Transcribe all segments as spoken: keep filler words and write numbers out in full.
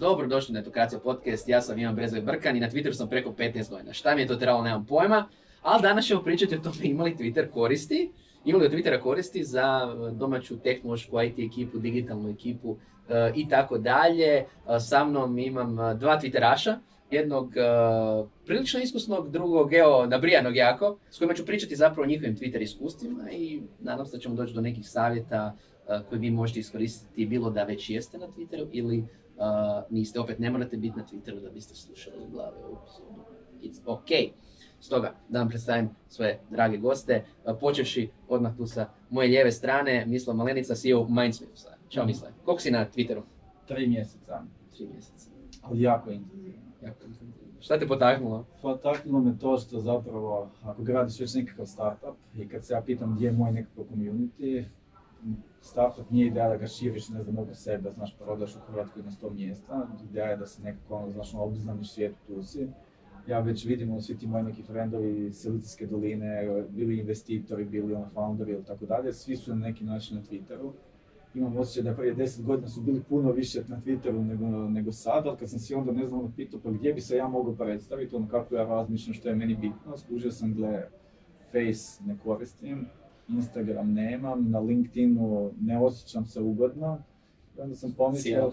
dobro došli na Netokracija podcast, ja sam Ivan Brezović Brkan i na Twitteru sam preko petnaest godina. Šta mi je to trebalo, nemam pojma, ali danas ćemo pričati o tome imali Twitter koristi, imali od Twittera koristi za domaću tehnološku I T ekipu, digitalnu ekipu uh, i tako dalje. Uh, sa mnom imam uh, dva Twitteraša, jednog uh, prilično iskusnog, drugog evo nabrijanog jako, s kojima ću pričati zapravo o njihovim Twitter iskustvima i nadam se da ćemo doći do nekih savjeta uh, koje vi možete iskoristiti, bilo da već jeste na Twitteru ili uh, niste. Opet ne morate biti na Twitteru da biste slušali glave u epizodu. It's ok. Stoga, da vam predstavim svoje drage goste, uh, počevši odmah tu sa moje lijeve strane, Mislav Malenica, C E O Mindsmithsa. Ćao Mislav. Koliko si na Twitteru? Tri mjeseca. Tri mjeseca. Ali jako intenzivno. Jako intenzivno. Šta te potaknulo? Potaknulo me to što zapravo, ako gradiš već nekakav startup i kad se ja pitam gdje je moj nekakav community, startup nije ideja da ga širiš, ne znam, oko sebe, znaš, prodaš u Hrvatskoj na sto mjesta, ideja je da se nekako, ono, znaš, obznaniš svijetu, tu si. Ja već vidim, ono, svi ti moji neki friendovi iz Silicijske doline, bili investitori, bili ono, founderi ili tako dalje, svi su na neki način na Twitteru. Imam osjećaj da prije deset godina su bili puno više na Twitteru nego, nego sad, ali kad sam si onda, ne znam, ono, pitao pa gdje bi se ja mogao predstaviti, ono kako ja razmišljam, što je meni bitno, skužio sam, gle, Face ne koristim, Instagram nemam, na LinkedInu ne osjećam se ugodno. I onda sam pomislio,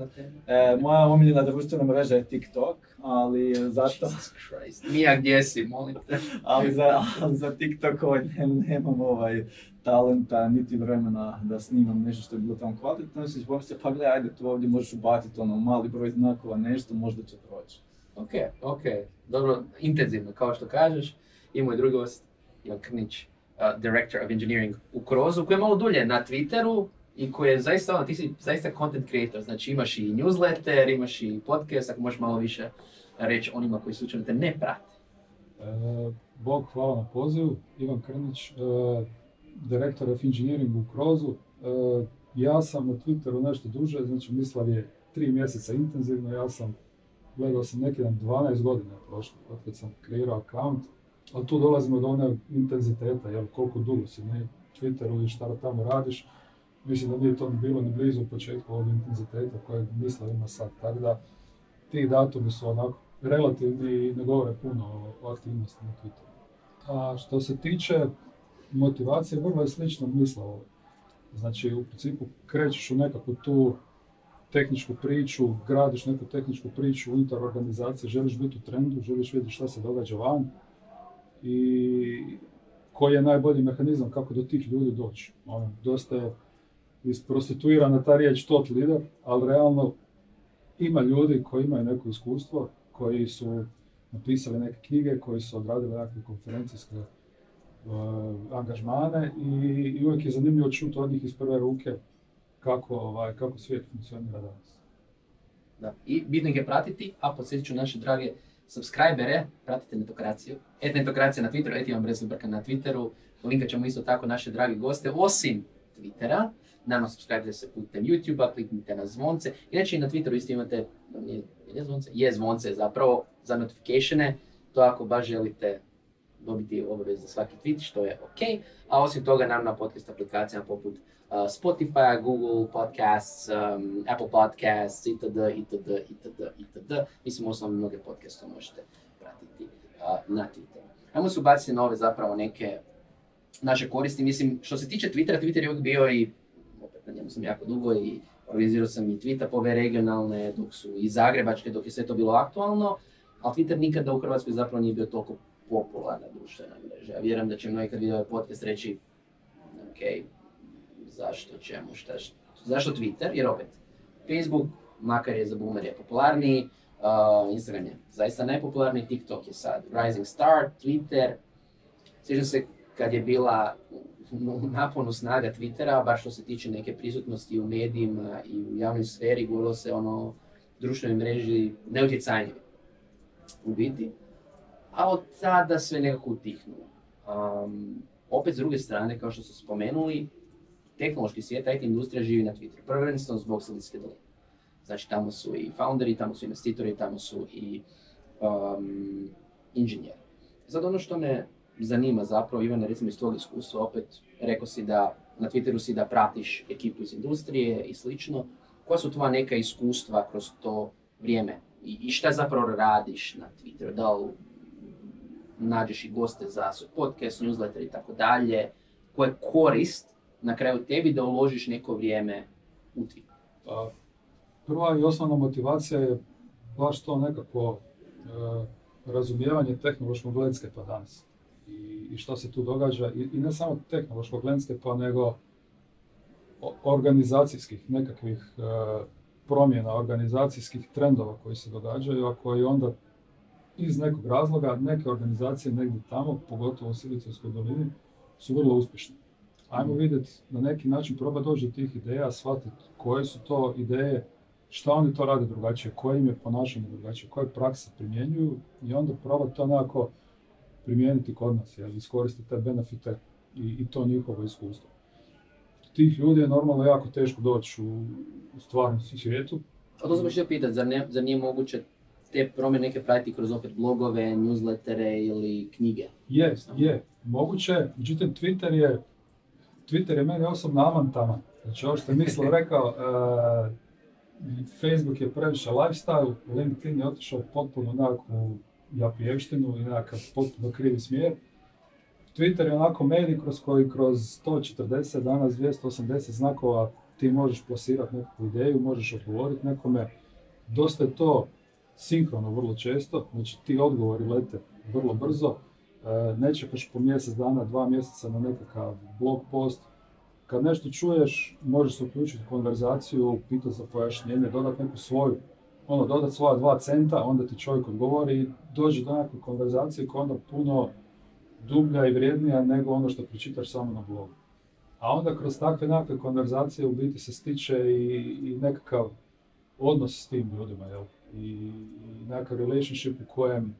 e, moja omiljena društvena mreža je TikTok, ali zato... Jesus Christ, Mija gdje si, molim te. ali, za, ali za TikTok ovaj, ne, nemam ovaj talenta, niti vremena da snimam nešto što je bilo tamo kvalitetno. Onda sam si pomislio, pa gledaj, ajde, tu ovdje možeš ubaciti ono mali broj znakova, nešto, možda će proći. Ok, ok, dobro, intenzivno, kao što kažeš. I moj drugi gost, Ivan Krnić, uh, Director of Engineering u Krozu, koji je malo dulje na Twitteru i koji je zaista, ono, ti si zaista content creator, znači imaš i newsletter, imaš i podcast, ako možeš malo više reći onima koji slučajno te ne prate. E, Bog, hvala na pozivu, Ivan Krnić, e, Director of Engineering u Krozu. E, ja sam na Twitteru nešto duže, znači Mislav je tri mjeseca intenzivno, ja sam gledao sam neki dan dvanaest godina prošlo, od kad sam kreirao account, ali tu dolazimo do one intenziteta, jel, koliko dugo si na Twitteru i šta tamo radiš. Mislim da nije to bilo ni blizu u početku ovog intenziteta kojeg Mislav ima sad, tako da ti datumi su onako relativni i ne govore puno o aktivnosti na Twitteru. A što se tiče motivacije, vrlo je slično Mislav. Znači u principu krećeš u nekakvu tu tehničku priču, gradiš neku tehničku priču unutar organizacije, želiš biti u trendu, želiš vidjeti šta se događa van i koji je najbolji mehanizam kako do tih ljudi doći. Ono, dosta je isprostituirana ta riječ thought leader, ali realno ima ljudi koji imaju neko iskustvo, koji su napisali neke knjige, koji su odradili nekakve konferencijske uh, angažmane i, i uvijek je zanimljivo čuti od njih iz prve ruke kako, ovaj, kako svijet funkcionira danas. Da. I bitno ih je pratiti, a podsjetit ću naše drage subscribere, pratite Netokraciju, et Netokracija na Twitteru, et Ivan Brezović Brkan na Twitteru, linkat ćemo isto tako naše drage goste, osim Twittera. Naravno, subscribe se putem YouTube-a, kliknite na zvonce. Inače i na Twitteru isto imate, nije, nije zvonce? Je zvonce zapravo za notificatione, to ako baš želite dobiti obavez za svaki tweet, što je ok. A osim toga, naravno na podcast aplikacijama poput uh, Spotify, Google Podcasts, um, Apple Podcasts, itd., itd., itd., itd. Mislim, osnovno mnoge podcaste možete pratiti uh, na Twitteru. Ajmo se ubaciti na ove zapravo neke naše koristi. Mislim, što se tiče Twittera, Twitter je uvijek bio i opet na njemu sam jako dugo i organizirao sam i tweetapove regionalne, dok su i zagrebačke, dok je sve to bilo aktualno, ali Twitter nikada u Hrvatskoj zapravo nije bio toliko popularna društvena mreža. Ja vjerujem da će mnogi kad vidio ovaj podcast reći ok, zašto, čemu, šta, šta, zašto Twitter? Jer opet, Facebook, makar je za boomer je popularniji, uh, Instagram je zaista najpopularniji, TikTok je sad rising star, Twitter. Sjećam se kad je bila u naponu snaga Twittera, baš što se tiče neke prisutnosti u medijima i u javnoj sferi, govorilo se ono društvenoj mreži neutjecajnije u biti. A od tada sve nekako utihnulo. Um, opet s druge strane, kao što ste spomenuli, tehnološki svijet, I T industrija živi na Twitteru, prvenstveno zbog Silicijske doline. Znači tamo su i founderi, tamo su investitori, tamo su i um, inženjeri. Sad ono što me zanima zapravo, Ivane, recimo iz tvojeg iskustva, opet rekao si da na Twitteru si da pratiš ekipu iz industrije i slično. Koja su tvoja neka iskustva kroz to vrijeme i, i šta zapravo radiš na Twitteru, da li nađeš i goste za svoj podcast, newsletter i tako dalje, koja je korist na kraju tebi da uložiš neko vrijeme u Twitter? Pa, prva i osnovna motivacija je baš to nekako e, razumijevanje tehnološkog landscape-a danas i, i što se tu događa, I, i ne samo tehnološkog landscape-a, nego organizacijskih nekakvih e, promjena, organizacijskih trendova koji se događaju, a koji onda iz nekog razloga neke organizacije negdje tamo, pogotovo u Silicijskoj dolini, su vrlo uspješne. Ajmo vidjeti, na neki način proba doći do tih ideja, shvatiti koje su to ideje, šta oni to rade drugačije, koje im je ponašanje drugačije, koje prakse primjenjuju i onda proba to nekako primijeniti kod nas, jer iskoristiti te benefite i, i to njihovo iskustvo. Tih ljudi je normalno jako teško doći u, u stvarnom svijetu. A to sam još htio pitati, zar, ne, zar nije moguće te promjene neke pratiti kroz opet blogove, newslettere ili knjige? Je, je, moguće, međutim Twitter je, Twitter je meni osobno amantama. Znači ovo što je Mislav rekao, uh, Facebook je previše lifestyle, LinkedIn je otišao potpuno nekakvu japijevštinu i nekakav potpuno krivi smjer. Twitter je onako medij kroz koji kroz sto četrdeset, danas dvjesto osamdeset znakova ti možeš plasirati nekakvu ideju, možeš odgovoriti nekome. Dosta je to sinkrono vrlo često, znači ti odgovori lete vrlo brzo. E, ne čekaš po mjesec dana, dva mjeseca na nekakav blog post. Kad nešto čuješ, možeš se uključiti u konverzaciju, pitati za pojašnjenje, dodati neku svoju, ono, dodati svoja dva centa, onda ti čovjek odgovori i dođe do nekakve konverzacije koja onda puno dublja i vrijednija nego ono što pročitaš samo na blogu. A onda kroz takve nekakve konverzacije u biti se stiče i, i nekakav odnos s tim ljudima, jel? I, i nekakav relationship u kojem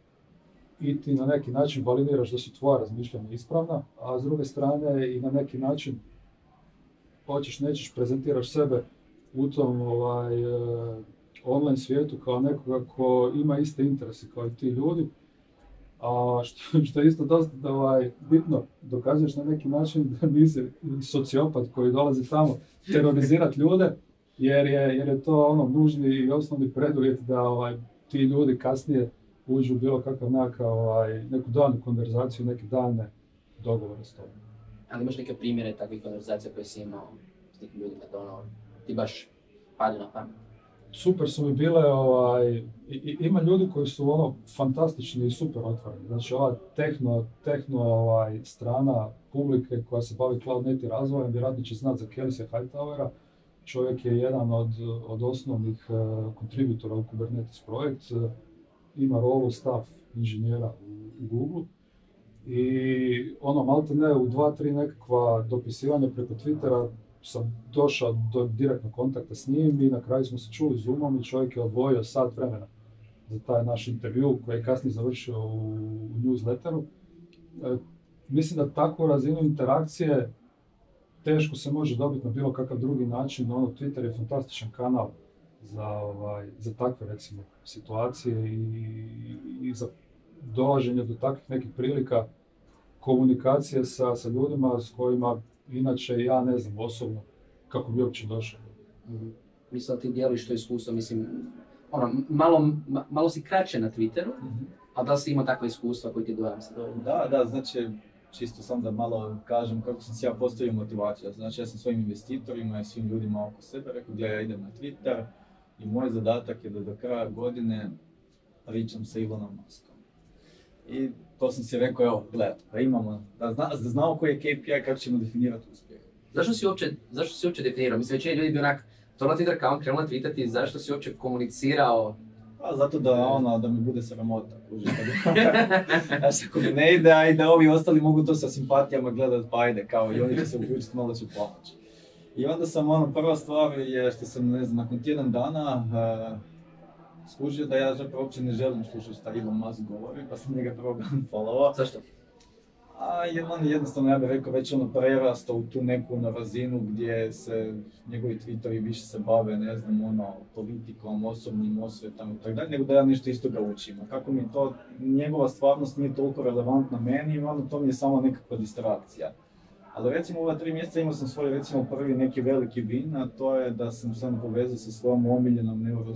i ti na neki način validiraš da su tvoja razmišljanja ispravna, a s druge strane i na neki način hoćeš, nećeš, prezentiraš sebe u tom ovaj, online svijetu kao nekoga ko ima iste interese kao i ti ljudi. A što, što je isto dosta ovaj, bitno, dokazuješ na neki način da nisi sociopat koji dolazi tamo terorizirati ljude, jer je, jer je to ono nužni i osnovni preduvjet da ovaj, ti ljudi kasnije uđu u bilo kakav nekakav, ovaj, neku daljnu konverzaciju, neke daljne dogovore s tobom. Ali imaš neke primjere takvih konverzacija koje si imao s nekim ljudima, da ono, ti baš pali na pamet? Super su mi bile, ovaj, i, i, ima ljudi koji su ono fantastični i super otvoreni. Znači ova tehno, tehno ovaj, strana publike koja se bavi cloud net i razvojem, vjerojatno će znati za Kelsey Hightowera. Čovjek je jedan od, od osnovnih uh, kontributora u Kubernetes projekt. Uh, ima rolu staff inženjera u, u Google. I ono, malte ne, u dva, tri nekakva dopisivanja preko Twittera sam došao do direktnog kontakta s njim i na kraju smo se čuli Zoomom i čovjek je odvojio sat vremena za taj naš intervju koji je kasnije završio u, u newsletteru. E, mislim da takvu razinu interakcije teško se može dobiti na bilo kakav drugi način. Ono, Twitter je fantastičan kanal za, ovaj, za takve recimo situacije i, i za dolaženje do takvih nekih prilika komunikacije sa, sa ljudima s kojima inače ja ne znam osobno kako bi uopće došao. Mm-hmm. Mislim da ti dijeliš to iskustvo, mislim, ono, malo, ma, malo si kraće na Twitteru, mm-hmm. a da li si imao takve iskustva koji ti dojam se dojam? Da, da, znači, čisto sam da malo kažem kako sam si ja postavio motivaciju. Znači, ja sam svojim investitorima i svim ljudima oko sebe rekao gdje ja idem na Twitter i moj zadatak je da do kraja godine pričam sa Elonom Muskom. I to sam si rekao, evo, gledaj, da imamo, da, zna, da znamo koji je K P I, kako ćemo definirati uspjeh. Zašto si uopće, zašto si uopće definirao? Mislim, većina ljudi bi onak, to na Twitter kao on krenuo na tweetati, zašto si uopće komunicirao? Pa zato da, ono, da mi bude sramota, kuži. Znači, ako mi ne ide, ajde, ovi ostali mogu to sa simpatijama gledati, pa ajde, kao i oni će se uključiti, malo ću pomoći. I onda sam, ono, prva stvar je što sam, ne znam, nakon tjedan dana uh, skužio da ja zapravo uopće ne želim slušati šta Elon Musk govori, pa sam njega prvo unfollowao. Zašto? A on jednostavno, ja bih rekao, već ono prerastao u tu neku na razinu gdje se njegovi tweetovi više se bave, ne znam, ono, politikom, osobnim osvetama i tako dalje, nego da ja nešto isto ga učim. A kako mi to, njegova stvarnost nije toliko relevantna meni, ono, to mi je samo nekakva distrakcija. Ali recimo u ova tri mjeseca imao sam svoj recimo prvi neki veliki win, a to je da sam sam povezao sa svojom omiljenom neuroznanstvenicom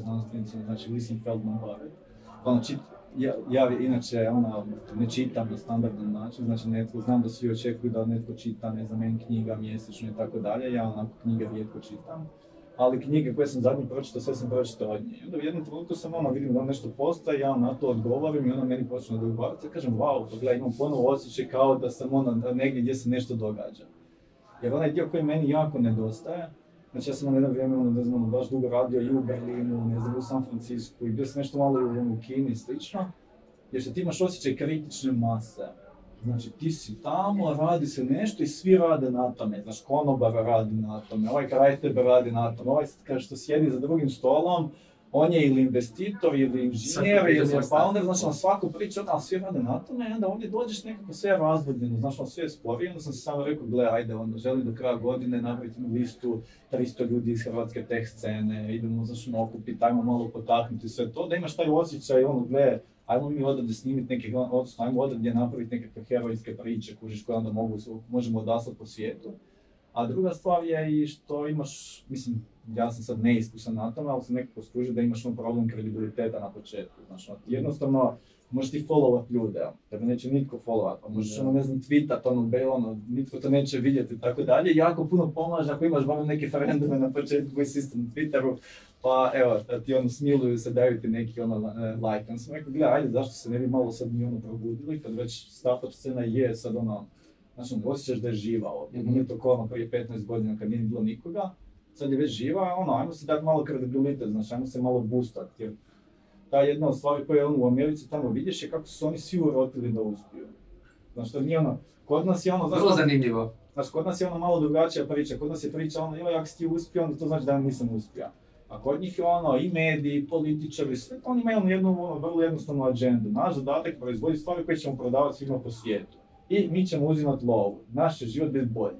Nizozemcima, znači Listen Feldman Barrett. Ono, čit, ja, ja inače ona, ne čitam na standardan način, znači netko, znam da svi očekuju da netko čita, ne znam, en knjiga mjesečno i tako dalje, ja onako knjige rijetko čitam. Ali knjige koje sam zadnji pročitao, sve sam pročitao od nje. I onda u jednom trenutku sam ono, vidim da nešto postoji, ja na to odgovorim i ona meni počne odgovarati. Ja kažem, wow, pogledaj, imam ponovo osjećaj kao da sam ono, negdje gdje se nešto događa. Jer onaj dio koji meni jako nedostaje, znači ja sam na jedno vrijeme, ono, ne znam, baš dugo radio i u Berlinu, ne znam, u San Francisku i bio sam nešto malo u, u Kini i slično, jer što ti imaš osjećaj kritične mase. Znači ti si tamo, radi se nešto i svi rade na tome, znaš, konobar radi na tome, ovaj krajteber radi na tome, ovaj kaže što sjedi za drugim stolom, on je ili investitor, ili inženjer, ili founder, znači on svaku priču, ali svi rade na tome i onda ovdje dođeš nekako sve razvodnjeno, znači on sve je sporije, onda sam se samo rekao, gle, ajde, onda želim do kraja godine napraviti listu tristo ljudi iz hrvatske tech scene, idemo, znači, okupiti, ajmo malo potaknuti sve to, da imaš taj osjećaj, ono, gle, ajmo mi odavde snimiti neke, odnosno ajmo odavde napraviti nekakve herojske priče, kužiš, koje onda mogu, možemo odaslati po svijetu. A druga stvar je i što imaš, mislim, ja sam sad neiskusan na tome, ali sam nekako skužio da imaš on problem kredibiliteta na početku. Znači, jednostavno, možeš ti followat ljude, tebe neće nitko followat, pa možeš ono, ne znam, tweetat, ono, be, ono, nitko to neće vidjeti i tako dalje. Jako puno pomaže ako imaš barem neke friendove na početku koji si isto na Twitteru, pa evo, da ti ono smiluju se, daju ti neki ono like. Onda sam rekao, gledaj, ajde, zašto se ne bi malo sad mi ono probudili, kad već startup scena je sad ono, znači ono, osjećaš da je živa ovdje, mm-hmm. Nije to kao ono prije petnaest godina kad nije bilo nikoga, sad je već živa, ono, ajmo se dati malo kredibilitet, znači ajmo se malo boostati, jer ta jedna od stvari koja je ono u Americi tamo vidiš je kako su oni svi urotili da uspiju. Znači to nije ono, kod nas je ono, znaš, vrlo zanimljivo. Znači kod nas je ono malo drugačija priča, kod nas je priča ono, joj, ako si ti uspio, onda to znači da nisam uspio. A kod njih je ono, i mediji, i političari, sve to oni imaju ono jednu ono, vrlo jednostavnu agendu. Naš zadatak je proizvoditi stvari koje ćemo prodavati svima po svijetu. I mi ćemo uzimati lovu. Naš će život biti bolji.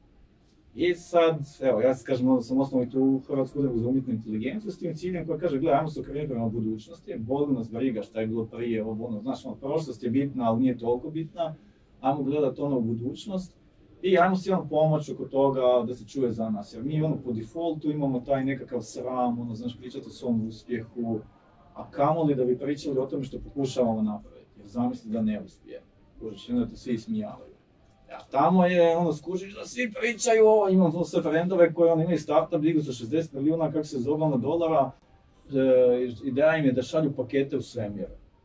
I sad, evo, ja se kažem, onda sam osnovao tu Hrvatsku udrugu za umjetnu inteligenciju s tim ciljem koja kaže, gledaj, ajmo se okrenuti prema budućnosti, boli nas briga šta je bilo prije, ovo, ono, znaš, ono, prošlost je bitna, ali nije toliko bitna, ajmo gledati ono u budućnost i ajmo si vam pomoći oko toga da se čuje za nas, jer mi ono po defaultu imamo taj nekakav sram, ono, znaš, pričati o svom uspjehu, a kamoli da bi pričali o tome što pokušavamo napraviti, jer zamisli da ne uspije, božiš, onda te svi ismijavaju. Ja, tamo je, ono, skužiš da svi pričaju ovo, imam to sve frendove koji ono, imaju startup, digli su šezdeset milijuna, kako se zove, ono, dolara, e, ideja im je da šalju pakete u svemir.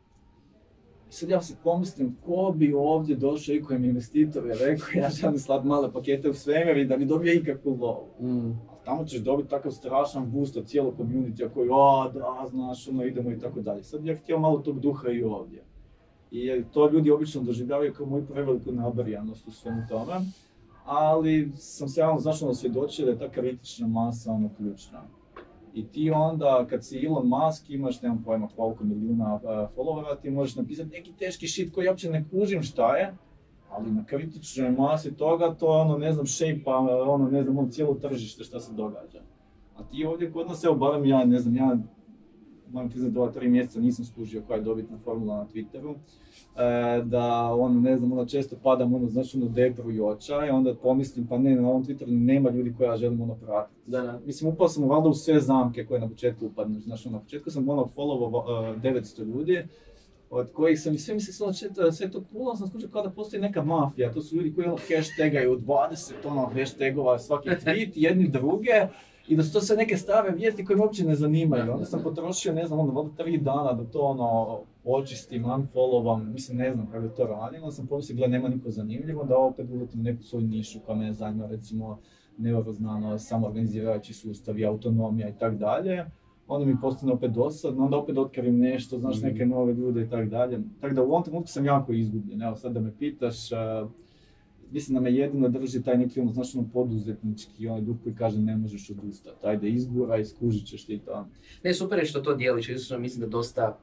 I sad ja se pomislim, ko bi ovdje došao i kojem investitor je rekao, ja želim slati male pakete u svemir i da mi dobije ikakvu lovu. Mm. Tamo ćeš dobiti takav strašan boost od cijelog community-a koji, a da, znaš, ono, idemo i tako dalje. Sad ja htio malo tog duha i ovdje. I to ljudi obično doživljavaju kao moju preveliku nabrijanost u svemu tome, ali sam se javno znaš ono svjedočio da je ta kritična masa ono ključna. I ti onda, kad si Elon Musk, imaš, nemam pojma koliko milijuna uh, followera, ti možeš napisati neki teški shit koji ja uopće ne kužim šta je, ali na kritičnoj masi toga to ono, ne znam, shape-a, ono, ne znam, ono, cijelo tržište šta se događa. A ti ovdje kod nas, evo, barem ja, ne znam, ja moram priznati dva, tri mjeseca nisam skužio koja je dobitna formula na Twitteru, e, da ono, ne znam, ono, često padam ono, znači ono depru i očaj, onda pomislim pa ne, na ovom Twitteru nema ljudi koje ja želim ono pratiti. Da, da. Mislim, upao sam valjda u sve zamke koje na početku upadneš, znači ono, na početku sam ono followao uh, devetsto ljudi, od kojih sam i sve mislim ono, sve to cool, sam skužio kao da postoji neka mafija, to su ljudi koji ono hashtagaju dvadeset ono hashtagova svaki tweet, jedni druge, i da su to sve neke stare vijesti koje me uopće ne zanimaju. Onda sam potrošio, ne znam, onda valjda tri dana da to ono očistim, unfollowam, mislim ne znam kako to radim, onda sam pomislio, gleda, nema niko zanimljivo, da opet ulatim neku svoju nišu koja me zanima, recimo neuroznanost, samoorganizirajući sustav, autonomija i tak dalje. Onda mi postane opet dosadno, onda opet otkrijem nešto, znaš, neke nove ljude i tak dalje. Tako da u ovom trenutku sam jako izgubljen, evo sad da me pitaš, uh, mislim da me jedino drži taj neki ono, znaš, ono poduzetnički, onaj duh koji kaže ne možeš odustati, ajde izgura i skužit ćeš ti to. Ne, super je što to dijeliš, jer mislim da dosta...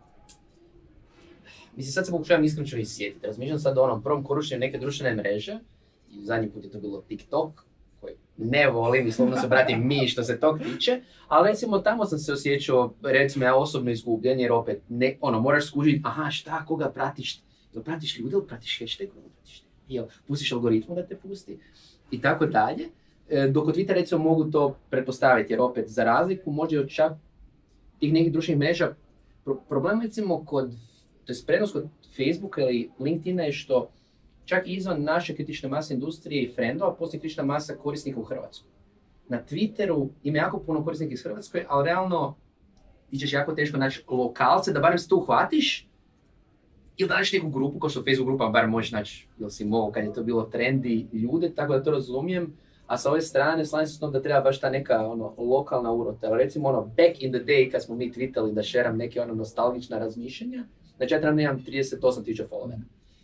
Mislim, sad se pokušavam iskreno isjetiti, razmišljam sad o onom prvom korištenju neke društvene mreže, i zadnji put je to bilo TikTok, koji ne volim i slovno se bratim mi što se tog tiče, ali recimo tamo sam se osjećao, recimo ja osobno izgubljen, jer opet, ne, ono, moraš skužiti, aha, šta, koga pratiš, jel pratiš ljude ili pratiš hashtag, ili pratiš jel, pustiš algoritmu da te pusti i tako dalje. E, dok od Twittera recimo mogu to pretpostaviti, jer opet za razliku možda čak tih nekih društvenih mreža, pro, problem recimo kod, to je prednost kod Facebooka ili LinkedIna je što čak i izvan naše kritične mase industrije i friendova postoji kritična masa korisnika u Hrvatskoj. Na Twitteru ima jako puno korisnika iz Hrvatskoj, ali realno ti ćeš jako teško naći lokalce da barem se tu uhvatiš ili da naći neku grupu, kao što Facebook grupa barem možeš naći, ili si mogu kad je to bilo trendy ljude, tako da to razumijem. A sa ove strane, slažem se s tom da treba baš ta neka ono, lokalna urota. Recimo ono, back in the day kad smo mi tweetali da šeram neke ono nostalgična razmišljanja, znači ja trenutno imam trideset osam tisuća followera.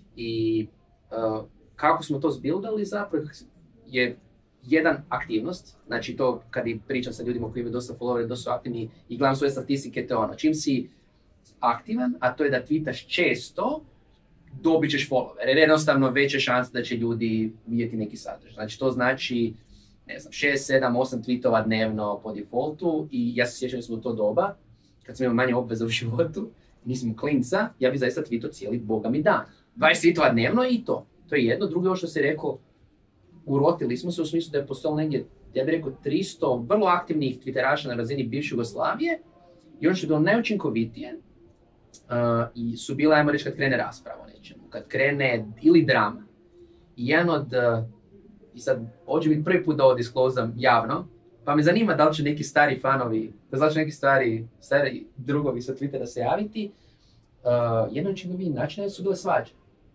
I uh, kako smo to zbildali zapravo je jedan aktivnost, znači to kad i pričam sa ljudima koji imaju dosta followera, dosta su aktivni i gledam svoje statistike, to je ono, čim si aktivan, a to je da tweetaš često, dobit ćeš followere, jer jednostavno veće šanse da će ljudi vidjeti neki sadržaj. Znači to znači, ne znam, šest, sedam, osam tweetova dnevno po defaultu i ja se sjećam da smo u to doba, kad sam imao manje obveza u životu, nisam klinca, ja bi zaista tweetao cijeli boga mi dan. dvadeset tweetova dnevno i to. To je jedno. Drugo, ovo što se rekao, urotili smo se u smislu da je postojalo negdje, ja bih rekao, tristo vrlo aktivnih twitteraša na razini bivše Jugoslavije i ono što je bilo najučinkovitije uh, i su bile, ajmo reći, kad krene rasprava o nečemu, kad krene ili drama. I jedan od, uh, i sad, ovdje biti prvi put da ovo disclosam javno, pa me zanima da li će neki stari fanovi, da li će neki stari, stari drugovi sa Twittera se javiti, uh, jedan učinkovitiji način su bile svađe.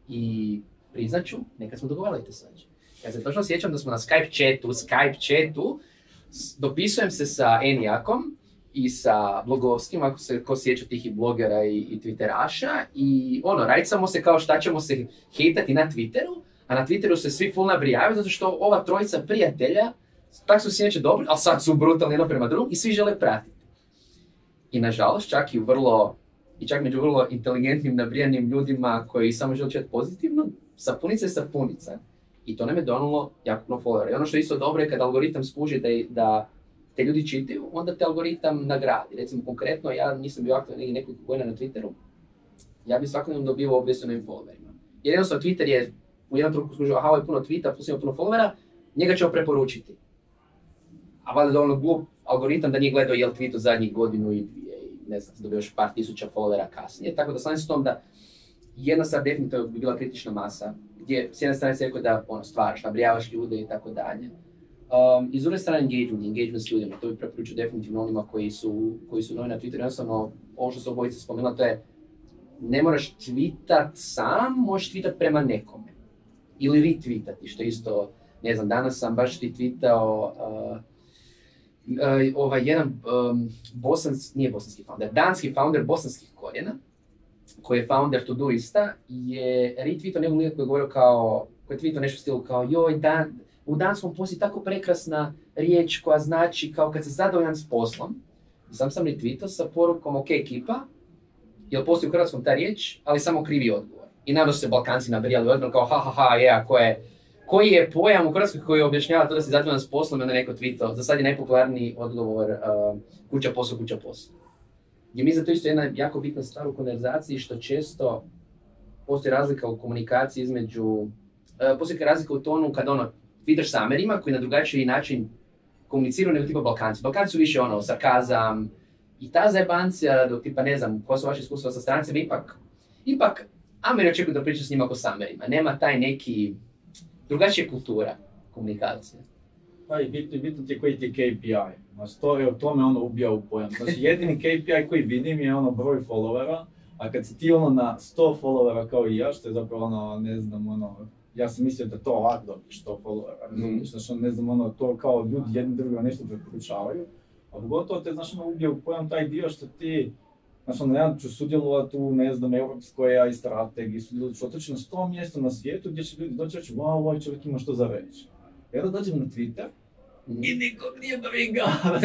I priznaću, nekad smo dogovarali te svađe. Ja se točno sjećam da smo na Skype chatu, Skype chatu, dopisujem se sa Enijakom i sa Blogovskim, ako se ko sjeća tih i blogera i, i Twitteraša, i ono, rajcamo se kao šta ćemo se hejtati na Twitteru, a na Twitteru se svi full nabrijavaju zato što ova trojica prijatelja, tak su si neće dobri, ali sad su brutalni jedno prema drugom i svi žele pratiti. I nažalost, čak i u vrlo, i čak među vrlo inteligentnim, nabrijanim ljudima koji samo žele četi pozitivno, sapunica je sapunica. I to nam je donalo jako puno followera. I ono što je isto dobro je kad algoritam skuži da, da te ljudi čitaju, onda te algoritam nagradi. Recimo konkretno, ja nisam bio aktivan nekoliko godina na Twitteru, ja bi svakodnevno dobivao obvijest o novim followerima. Jer jednostavno Twitter je u jednom trenutku skužio, aha, ovo je puno tweeta, plus ima puno followera, njega ćemo preporučiti. A valjda je dovoljno glup algoritam da nije gledao jel tweet u zadnjih godinu i dvije, i ne znam, dobio još par tisuća followera kasnije. Tako da sam s tom da jedna stvar definitivno bi bila kritična masa, gdje s jedne strane se rekao da ono, stvaraš, nabrijavaš ljude i tako dalje. Um, I s druge strane engagement, engagement s ljudima, to bi preporučio definitivno onima koji su, koji su novi na Twitteru. Jednostavno, ovo što su obojice spomenula, to je ne moraš tweetat sam, možeš tweetat prema nekome. Ili retweetati, što isto, ne znam, danas sam baš retweetao uh, uh, ovaj jedan um, bosans, nije bosanski founder, danski founder bosanskih korijena, koji je founder Todoista, je retweetao nekog lika koji je govorio kao, koji je tweetao nešto u stilu kao joj, dan, u danskom postoji tako prekrasna riječ koja znači kao kad se zadovoljan s poslom. I sam sam retweetao sa porukom ok ekipa, jer postoji u hrvatskom ta riječ, ali samo krivi odgovor. I naravno su se Balkanci nabrijali odgovor kao ha ha ha, je, ko je, koji je pojam u Hrvatskoj koji objašnjava to da si zadovoljan s poslom i onda neko tweetao. Za sad je najpopularniji odgovor uh, kuća posao, kuća posao. Gdje mislim da to isto jedna jako bitna stvar u konverzaciji, što često postoji razlika u komunikaciji između, uh, postoji razlika u tonu kad ono, tweetaš sa Amerima koji na drugačiji način komuniciraju nego tipa Balkanci. Balkanci su više ono, sarkazam i ta zajebancija, dok tipa ne znam, ko su vaše iskustva sa strancima, ipak, ipak Ameri očekuju da priča s njima ako s Amerima. Nema taj neki drugačija kultura komunikacije. Pa i bitno, bitno ti je koji ti je K P I. Znači to je o tome ono ubija u pojam. Znači jedini K P I koji vidim je ono broj followera, a kad si ti ono na sto followera kao i ja, što je zapravo ono, ne znam, ono, ja sam mislio da to lak dobiš sto followera, mm. znači ne znam, ono, to kao ljudi jedni drugima nešto preporučavaju, a pogotovo te, znači, ono, ubija u pojam taj dio što ti, znači, ono, ja ću sudjelovati u, ne znam, europskoj i strategiji, sudjelovati ću otići na sto mjesta na svijetu gdje će ljudi doći reći, wow, ovaj čovjek ima što za reći. Ja da dođem na Twitter, i nikog nije briga,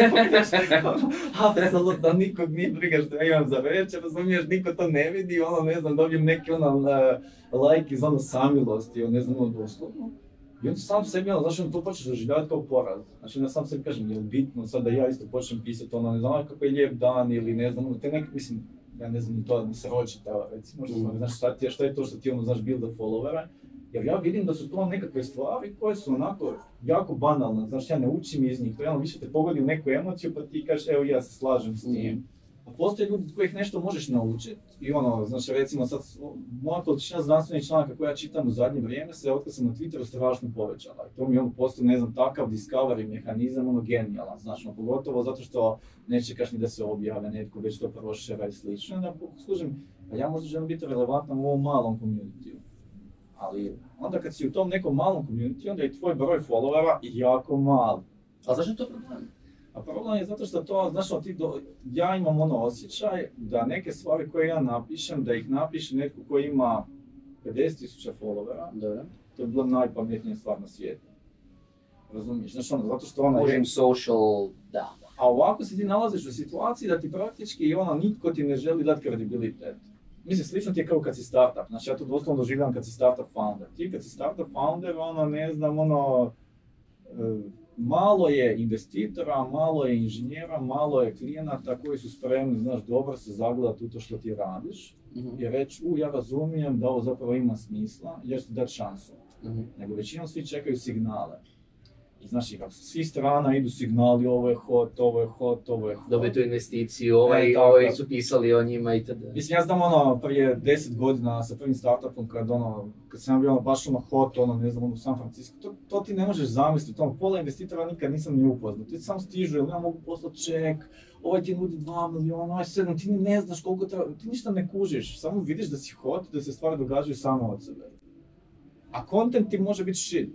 apsolutno nikog nije briga što ja imam za reći, razumiješ, niko to ne vidi, ono, ne znam, dobijem neki ono like iz ono samilosti, ono, ne znam, ono, doslovno. I onda sam sebi, ono, znači, ono, to počneš doživljavati kao poraz. Znači, ja sam sebi kažem, je li bitno sad da ja isto počnem pisati, ono, ne znam, kako je lijep dan ili ne znam, ono, te neki, mislim, ja ne znam, to da se ročita, recimo, što, mm. znaš, šta, ti, šta je to što ti, ono, znaš, builda followera. Jer ja vidim da su to nekakve stvari koje su onako jako banalne, znaš, ja ne učim iz njih, to jedno više te pogodi u neku emociju pa ti kažeš evo ja se slažem s njim. A postoje ljudi od kojih nešto možeš naučiti i ono, znači recimo sad, moja količina znanstvenih članaka koja ja čitam u zadnje vrijeme se, otkad sam na Twitteru, strašno povećala. I to mi ono postoji, ne znam, takav discovery mehanizam, ono genijalan, znači, ono, pogotovo zato što ne čekaš ni da se objave, netko već to prošera i slično. Da služim, pa ja možda želim biti relevantan u ovom malom communityu. Ali onda kad si u tom nekom malom community, onda je tvoj broj followera jako mali. A zašto je to problem? A problem je zato što to, znaš, ti do, ja imam ono osjećaj da neke stvari koje ja napišem, da ih napiše netko koji ima pedeset tisuća followera, da. To je bila najpametnija stvar na svijetu. Razumiješ? Znaš, ono, zato što ona Možem je... social, da. A ovako se ti nalaziš u situaciji da ti praktički ono, nitko ti ne želi dati kredibilitet. Mislim, slično ti je kao kad si startup, znači ja to doslovno doživljam kad si startup founder. Ti kad si startup founder, ono, ne znam, ono... Malo je investitora, malo je inženjera, malo je klijenata koji su spremni, znaš, dobro se zagledati u to što ti radiš mm-hmm. i reći, u, ja razumijem da ovo zapravo ima smisla, jer ću ti dati šansu. Mm-hmm. Nego većinom svi čekaju signale. I znaš, i kako s svih strana idu signali, ovo je hot, ovo je hot, ovo je hot. Dobiju tu investiciju, ovaj, e, ovaj su pisali o njima itd. Mislim, ja znam ono, prije deset godina sa prvim startupom, kad ono, kad sam bio ono, baš ono hot, ono, ne znam, ono, u San Francisco, to, to ti ne možeš zamisliti, ono, pola investitora nikad nisam ni upoznao. Ti samo stižu, jel ja mogu poslati ček, ovaj ti nudi dva miliona, ovaj sedam, ti ne znaš koliko treba, ti ništa ne kužiš, samo vidiš da si hot, da se stvari događaju samo od sebe. A content ti može biti shit.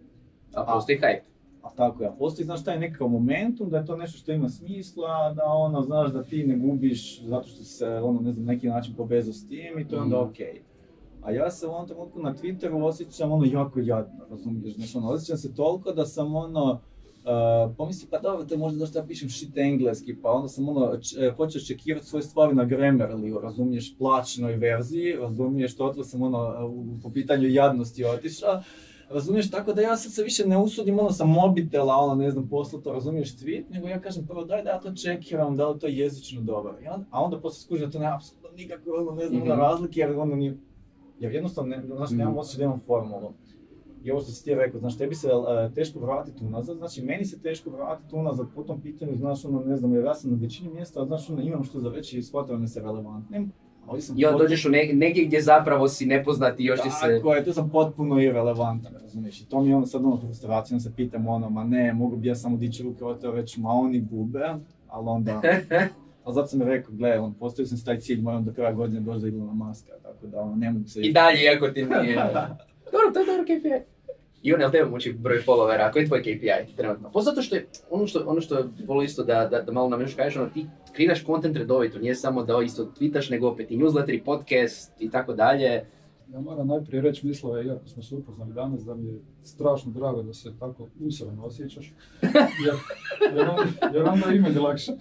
A postoji hype. A tako je, a postoji, znaš, taj nekakav momentum, da je to nešto što ima smisla, da ono, znaš, da ti ne gubiš zato što se, ono, ne znam, neki način povezao s tim i to je onda okej. Okay. A ja se u ovom trenutku na Twitteru osjećam ono jako jadno, razumiješ, znači ono, osjećam se toliko da sam ono, uh, pomislim, pa dobro, te možda zašto ja pišem shit engleski, pa onda sam ono, č- počeo čekirati svoje stvari na Grammarly, razumiješ, plaćenoj verziji, razumiješ, toliko sam ono, u, po pitanju jadnosti otišao. Razumiješ, tako da ja sad se više ne usudim ono sa mobitela, ono ne znam, poslato, razumiješ, tweet, nego ja kažem prvo daj da ja to čekiram, da li to je jezično dobro. A onda poslije skužim da to nema apsolutno nikakve, ono ne znam, mm-hmm. razlike, jer ono nije, jer jednostavno, ne, znaš, mm-hmm. nemam osjećaj da imam formulu. I ovo što si ti rekao, znaš, tebi se uh, teško vratiti unazad, znači meni se teško vratiti unazad po tom pitanju, znaš, ono ne znam, jer ja sam na većini mjesta, znaš, ono imam što za reći i shvatam se relevantnim. I onda dođeš u ne, negdje gdje zapravo si nepoznat i još ti se... Tako je, tu sam potpuno irelevantan, razumiješ, i to mi je ono sad ono frustracijom se pitam ono, ma ne, mogu bi ja samo dići ruke od toga reći, ma oni gube, ali onda... Ali zato sam mi rekao, gle, on, postavio sam si taj cilj, moram do kraja godine doći do Ilona Muska, tako da ono, ne mogu se... I dalje, iako ti nije... Dobro, to je dobro K P I. I on, jel tebe muči broj followera, koji je tvoj K P I trenutno? Pa zato što je, ono što, ono što volio isto da, da, da malo nam još kažeš, ono, ti kreiraš content redovito, nije samo da isto tweetaš, nego opet i newsletter, i podcast, i tako dalje. Ja moram najprije reći mislove, iako smo se upoznali danas, da mi je strašno drago da se tako usrano osjećaš, jer, jer, on, jer onda ima je lakše.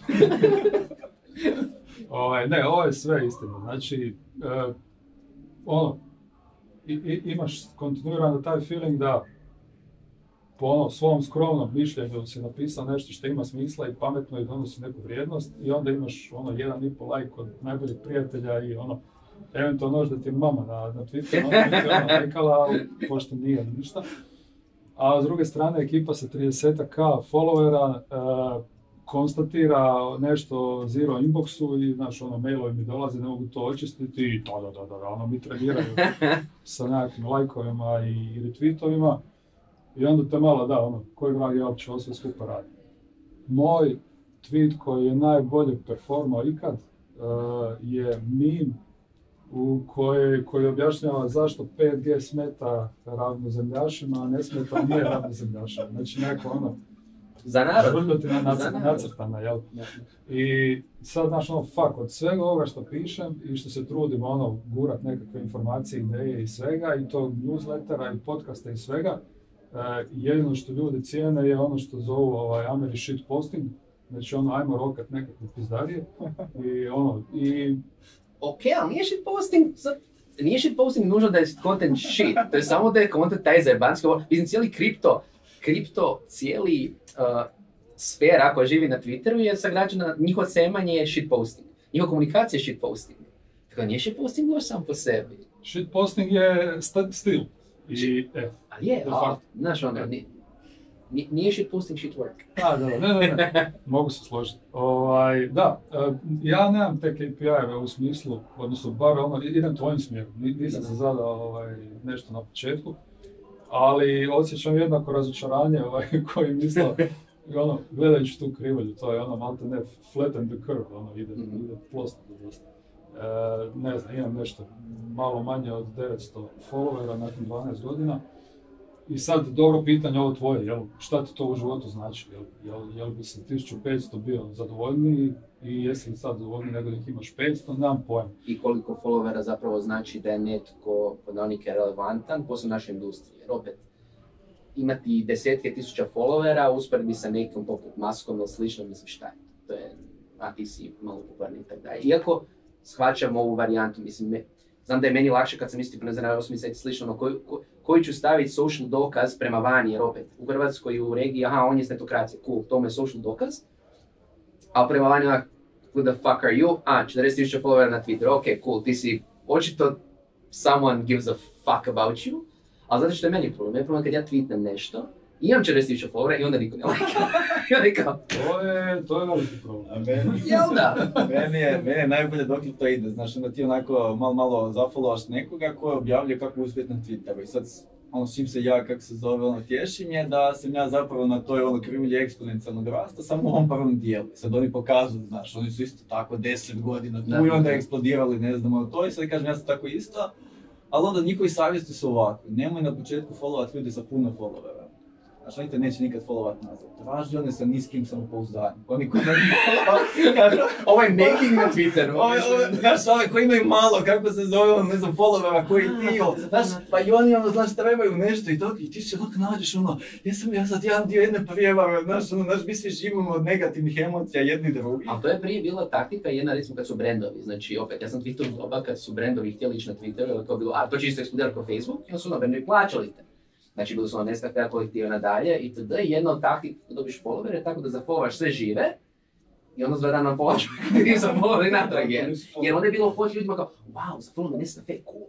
Ovaj, ne, ovo je sve istina, znači, uh, ono, I, i, imaš kontinuirano taj feeling da po ono, svom skromnom mišljenju si napisao nešto što ima smisla i pametno i donosi neku vrijednost i onda imaš ono jedan i pol like od najboljih prijatelja i ono eventualno možda ti je mama na, na Twitteru, onda ti je ona rekala, ali pošto nije ništa. A s druge strane ekipa sa trideset k followera uh, konstatira nešto zero inboxu i znaš, ono, mailovi mi dolaze, ne mogu to očistiti i da, da, da, da, ono, mi treniraju sa nekakvim lajkovima i retweetovima i onda te malo da, ono, koji vrag ja uopće ovo sve skupa radi. Moj tweet koji je najbolje performao ikad uh, je meme u kojoj, koji objašnjava zašto pet G smeta ravnozemljašima, a ne smeta nije ravnozemljašima. Znači neko ono, za narod. Vrljotina nacr, nacrtana, jel? I sad, znaš, ono, fuck, od svega ovoga što pišem i što se trudim, ono, gurat nekakve informacije, ideje i svega, i to newslettera i podcasta i svega, uh, jedino što ljudi cijene je ono što zovu ovaj, Ameri shit posting, znači ono, ajmo rokat nekakve pizdarije, i ono, i... Ok, ali nije shit posting, nije shit posting nužno da je content shit, to je samo da je content taj zajebanski, mislim, cijeli kripto, kripto, cijeli uh, sfera koja živi na Twitteru je sagrađena, njihovo semanje je shitposting, njihova komunikacija je shitposting. Tako nije shitposting loš sam po sebi. Shitposting je st- stil. I, e, ali je, a, znaš ono, ni... Ni- Nije shit posting, shit work. Da, da, ne, ne, ne, mogu se složiti. Ovaj, da, e, ja nemam te K P I-eve u smislu, odnosno bar ono, idem tvojim smjerom, Ni- nisam se zadao ovaj, nešto na početku, ali osjećam jednako razočaranje ovaj, koji misle, ono, gledajući tu krivulju, to je ono, malte ne, flatten the curve, ono, ide, Mhm. ide plosno do dosta. E, ne znam, imam nešto malo manje od devetsto followera nakon dvanaest godina. I sad, dobro pitanje ovo tvoje, jel, šta ti to u životu znači? Jel, jel, jel bi se tisuću petsto bio zadovoljniji i jesi li sad zadovoljniji nego da ih imaš petsto, nemam pojma. I koliko followera zapravo znači da je netko podonike relevantan, posebno naše industrije. Jer opet, imati desetke tisuća followera, usporedbi sa nekom poput Maskom ili slično, mislim šta je. To je, a ti si malo popularni i tako dalje. Iako shvaćam ovu varijantu, mislim, me, znam da je meni lakše kad sam isto, ne znam, osam mjeseci slično, no koji, ko, koji ću staviti social dokaz prema vani, jer opet, u Hrvatskoj i u regiji, aha, on je snetokracija, cool, to mu je social dokaz, a prema vani onak, who the fuck are you? A, četrdeset tisuća followera na Twitteru, ok, cool, ti si očito someone gives a fuck about you, ali zato što je meni problem, je problem kad ja tweetnem nešto, imam četrdeset tisuća followera i onda niko ne lajka. I onda kao, To je, to je veliki problem. A meni, jel da? meni, je, meni je najbolje dok to ide, znaš, onda ti onako malo, malo zafollowaš nekoga ko objavljuje kako uspjeti na Twitteru i sad ono s čim se ja, kako se zove, ono tješim je da sam ja zapravo na toj ono krivulji eksponencijalnog rasta samo u ovom prvom dijelu. Sad oni pokazuju, znaš, oni su isto tako deset godina tu Da. i onda eksplodirali, ne znam, ono to i sad kažem ja sam tako isto, ali onda njihovi savjesti su ovakvi, nemoj na početku followat ljude sa puno followera. Znaš, oni te neće nikad followat nazad. Traži one sa niskim samopouzdanjem. Oni koji ne kažu, Ovaj making na Twitteru. Ove, ove, znaš, ove koji imaju malo, kako se zove, ono, ne znam, followera, koji ti, ono, znaš, pa i oni, ono, znaš, trebaju nešto i tako, i ti se onako nađeš, ono, jesam ja sad jedan dio jedne prijevare, znaš, ono, znaš, mi svi živimo od negativnih emocija jedni drugi. Ali to je prije bila taktika jedna, recimo kad su brendovi, znači opet, ja sam Twitteru doba kad su brendovi htjeli ići na Twitteru, jer to bilo, a to će isto eksplodirati kao Facebook, i onda su ono brendovi plaćali te. Znači bili su ono Nescafe kolektiva nadalje, itd. I jedna od takvih da dobiš followere, tako da zafollowaš sve žive, i onda za dan nam followaš kad ti zafollowali natrag, jer, jer onda je bilo poći ljudima kao, wow, zafollow me Nescafe, cool.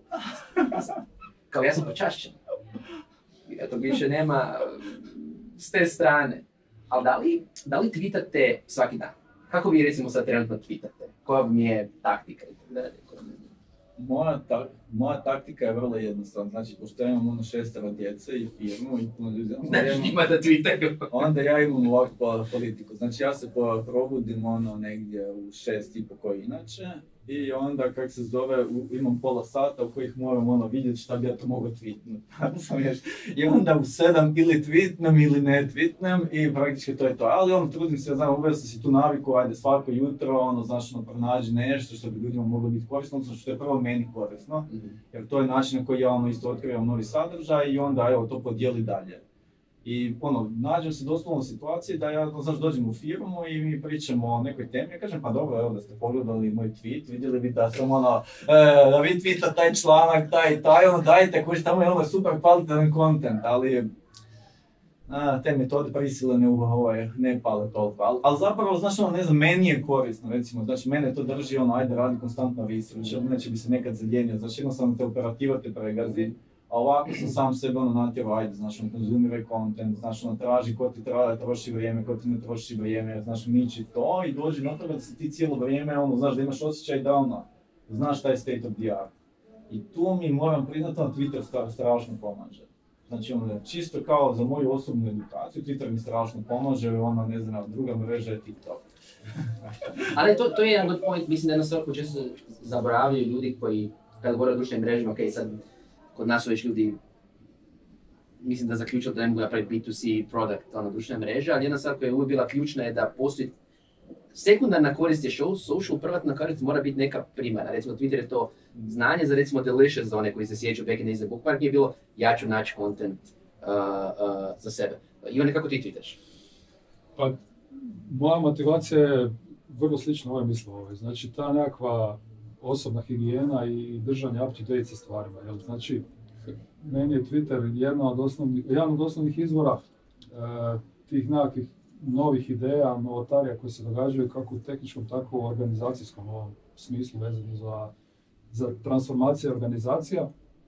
Kao ja sam počašćen. Eto, više nema s te strane. Ali da li, da li tweetate svaki dan? Kako vi recimo sad trenutno tweetate? Koja mi je taktika i tako dalje? Moja, ta, moja taktika je vrlo jednostavna, znači pošto ja imam ono šestero djece i firmu i puno ljudi, onda, Znači ja imam- njima da tweetaju. onda ja imam ovakvu po- politiku, znači ja se po- probudim ono negdje u šest i po koji inače i onda kak se zove, u- imam pola sata u kojih moram ono vidjeti šta bi ja to mogao tweetnuti. I onda u sedam ili tweetnem ili ne tweetnem i praktički to je to, ali ono trudim se, znam, uveo sam si tu naviku, ajde svako jutro, ono, znaš, ono, pronađi nešto što bi ljudima moglo biti korisno, odnosno što je prvo meni korisno, jer to je način na koji ja ono isto otkrivam novi sadržaj i onda evo to podijeli dalje. I ono, nađem se doslovno u situaciji da ja, znaš, dođem u firmu i mi pričamo o nekoj temi, ja kažem, pa dobro, evo da ste pogledali moj tweet, vidjeli bi da sam ono, e, da vi tweeta taj članak, taj i taj, ono dajte, koji tamo je ono super kvalitetan content, ali a, te metode prisile ne, ovaj, ne pale toliko, ali al zapravo, znaš, ono, ne znam, meni je korisno, recimo, znači mene to drži, ono, ajde, radi konstantno research, inače bi se nekad zaljenio, znači jednostavno te operativa te pregazi, a ovako sam sam sebe ono natjerao, ajde, znaš, ono, konzumiraj content, znaš, ono, traži ko ti tra, troši vrijeme, ko ti ne troši vrijeme, znaš, niči to i dođi na toga da se ti cijelo vrijeme, ono, znaš, da imaš osjećaj da, ono, znaš šta je state of the art. I tu mi moram priznati, ono, Twitter stra, strašno pomaže. Znači, ono, čisto kao za moju osobnu edukaciju, Twitter mi strašno pomaže, ono, ne znam, druga mreža je TikTok. Ali to, to je jedan good point, mislim da je jedna stvar koju često zaboravljaju ljudi koji, kada govore o društvenim mrežama, ok, sad kod nas su već ljudi, mislim da zaključili da ne mogu napraviti B two C product, ono, društvene mreže, ali jedna stvar koja je uvijek bila ključna je da postoji sekundarna korist je show, social, privatna korist mora biti neka primarna. Recimo Twitter je to znanje za recimo Delicious, za one koji se sjećaju back in the days za Bookmark, je bilo ja ću naći content uh, uh, za sebe. Ivane, kako ti tweetaš? Pa, moja motivacija je vrlo slična ovoj misli ovoj. Znači, ta nekakva osobna higijena i držanje up to date sa stvarima. Jel? Znači, meni je Twitter jedna od osnovnih, jedan od osnovnih izvora e, tih nekakvih novih ideja, novotarija koje se događaju kako u tehničkom, tako u organizacijskom ovom smislu vezano za, za transformacije organizacija.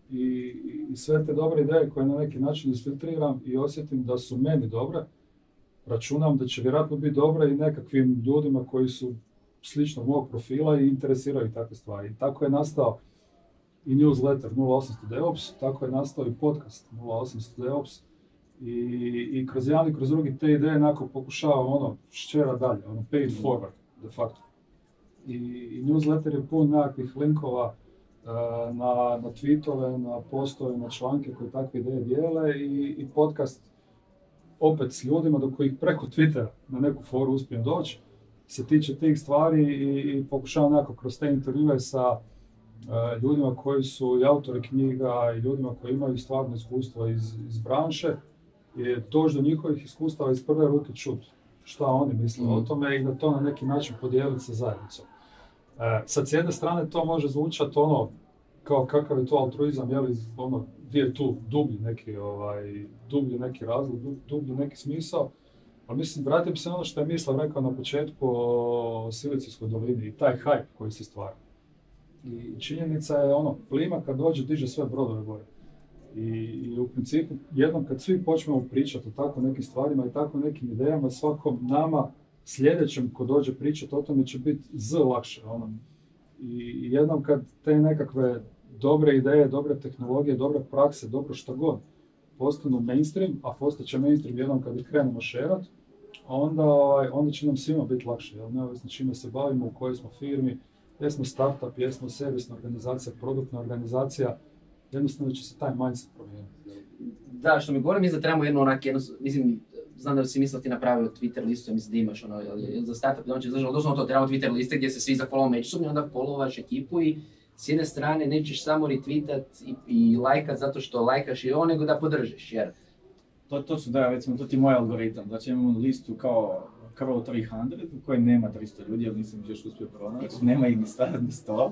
i, i sve te dobre ideje koje na neki način isfiltriram i osjetim da su meni dobre, računam da će vjerojatno biti dobre i nekakvim ljudima koji su sličnog mog profila i interesiraju takve stvari. I tako je nastao i newsletter nula osamsto DevOps, tako je nastao i podcast nula osamsto DevOps. I, i kroz jedan i kroz drugi te ideje nakon pokušavam ono šćera dalje, ono paid forward de facto. I, i newsletter je pun nekakvih linkova uh, na, na tweetove, na postove, na članke koji takve ideje dijele i, i podcast opet s ljudima do kojih preko Twittera na neku foru uspijem doći se tiče tih stvari i, i pokušavam nekako kroz te intervjue sa uh, ljudima koji su i autori knjiga i ljudima koji imaju stvarno iskustvo iz, iz branše je doći do njihovih iskustava iz prve ruke čuti šta oni misle mm. o tome i da to na neki način podijeliti sa zajednicom. E, sad s jedne strane to može zvučati ono kao kakav je to altruizam, jeli, ono, gdje je tu dublji neki, ovaj, dublji neki razlog, dublji neki smisao, ali mislim, vratim se ono što je Mislav rekao na početku o Silicijskoj dolini i taj hype koji se stvara. I činjenica je ono, plima kad dođe diže sve brodove gore. I, I u principu, jednom kad svi počnemo pričati o tako nekim stvarima i tako nekim idejama, svakom nama sljedećem ko dođe pričati o tome će biti z lakše. Ono. I jednom kad te nekakve dobre ideje, dobre tehnologije, dobre prakse, dobro što god, postanu mainstream, a postaće mainstream jednom kad ih krenemo šerat, onda, onda će nam svima biti lakše. Jel? Neovisno čime se bavimo, u kojoj smo firmi, jesmo startup, jesmo servisna organizacija, produktna organizacija, jednostavno će se taj mindset promijeniti. Da, što mi govorim, mislim da trebamo jedno onak, jedno, mislim, znam da si mislio ti napravio Twitter listu, ja mislim da imaš ono, jel, jel za startup, da on će zažal, doslovno to trebamo Twitter liste gdje se svi zafollow međusobno, onda followaš ekipu i s jedne strane nećeš samo retweetat i, i lajkat zato što lajkaš i on, nego da podržiš, jer... To, to su da, recimo, to ti je moj algoritam, znači imamo listu kao Crow tristo u kojoj nema tristo ljudi, ali nisam još uspio pronaći, nema ih ni sto, ni sto.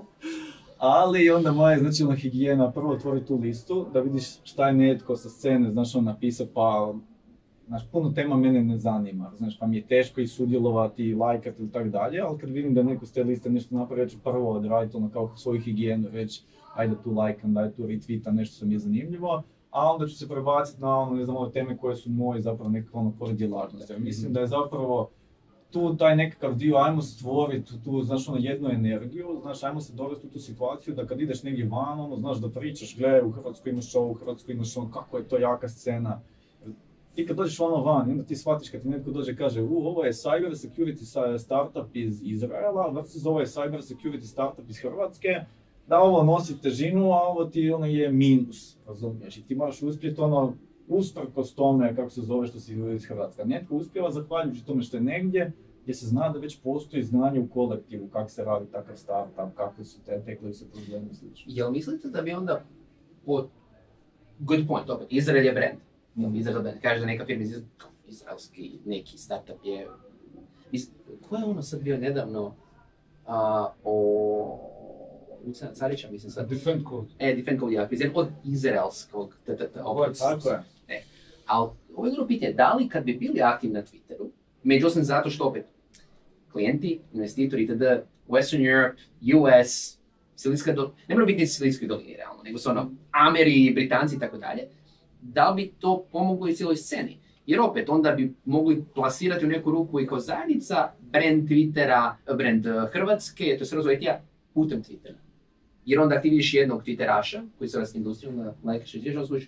Ali onda moja znači ona higijena, prvo otvori tu listu, da vidiš šta je netko sa scene, znaš, on napisao, pa, znaš, puno tema mene ne zanima, znaš, pa mi je teško i sudjelovati, i lajkati i tako dalje, ali kad vidim da neko s te liste nešto napravi, ja ću prvo odraditi ono kao svoju higijenu, reći, ajde tu lajkam, daj tu retweetam, nešto što mi je zanimljivo, a onda ću se prebaciti na ono, ne znam, ove teme koje su moje zapravo nekako ono pored djelatnosti. Mislim da je zapravo tu taj nekakav dio, ajmo stvoriti tu, znaš, ono, jednu energiju, znaš, ajmo se dovesti u tu situaciju da kad ideš negdje van, ono, znaš, da pričaš, gledaj, u Hrvatskoj imaš ovo, u Hrvatskoj imaš ono, kako je to jaka scena. Ti kad dođeš ono van, onda ti shvatiš kad ti netko dođe i kaže, u, ovo je cyber security startup iz Izraela versus ovo je cyber security startup iz Hrvatske, da ovo nosi težinu, a ovo ti ono je minus, razumiješ, i ti moraš uspjeti ono, usprkos tome, kako se zove, što si iz Hrvatska. Netko uspjeva zahvaljujući tome što je negdje gdje se zna da već postoji znanje u kolektivu, kako se radi takav startup, kako su te tekli se problemi i slično. Jel mislite da bi onda, po, good point, opet, Izrael je brand. Mm. Izrael brand, kaže da neka firma iz izraelski neki startup je... Iz, ko je ono sad bio nedavno a, o... Luciana Carića, mislim sad. Defend Code. E, Defend Code, ja, od izraelskog, t, t, t, opet. Tako je. E, ali ovo je drugo pitanje, da li kad bi bili aktivni na Twitteru, međutim zato što opet klijenti, investitori itd. Western Europe, U S, Silijska dolina, ne mora biti Silijskoj dolini realno, nego su ono Ameri, Britanci i tako dalje, da li bi to pomoglo i cijeloj sceni? Jer opet onda bi mogli plasirati u neku ruku i kao zajednica brand Twittera, brand Hrvatske, to se razvoje tija, putem Twittera. Jer onda ti vidiš jednog Twitteraša koji se razne industrijom, da lajkaš i ćeš oslužiš.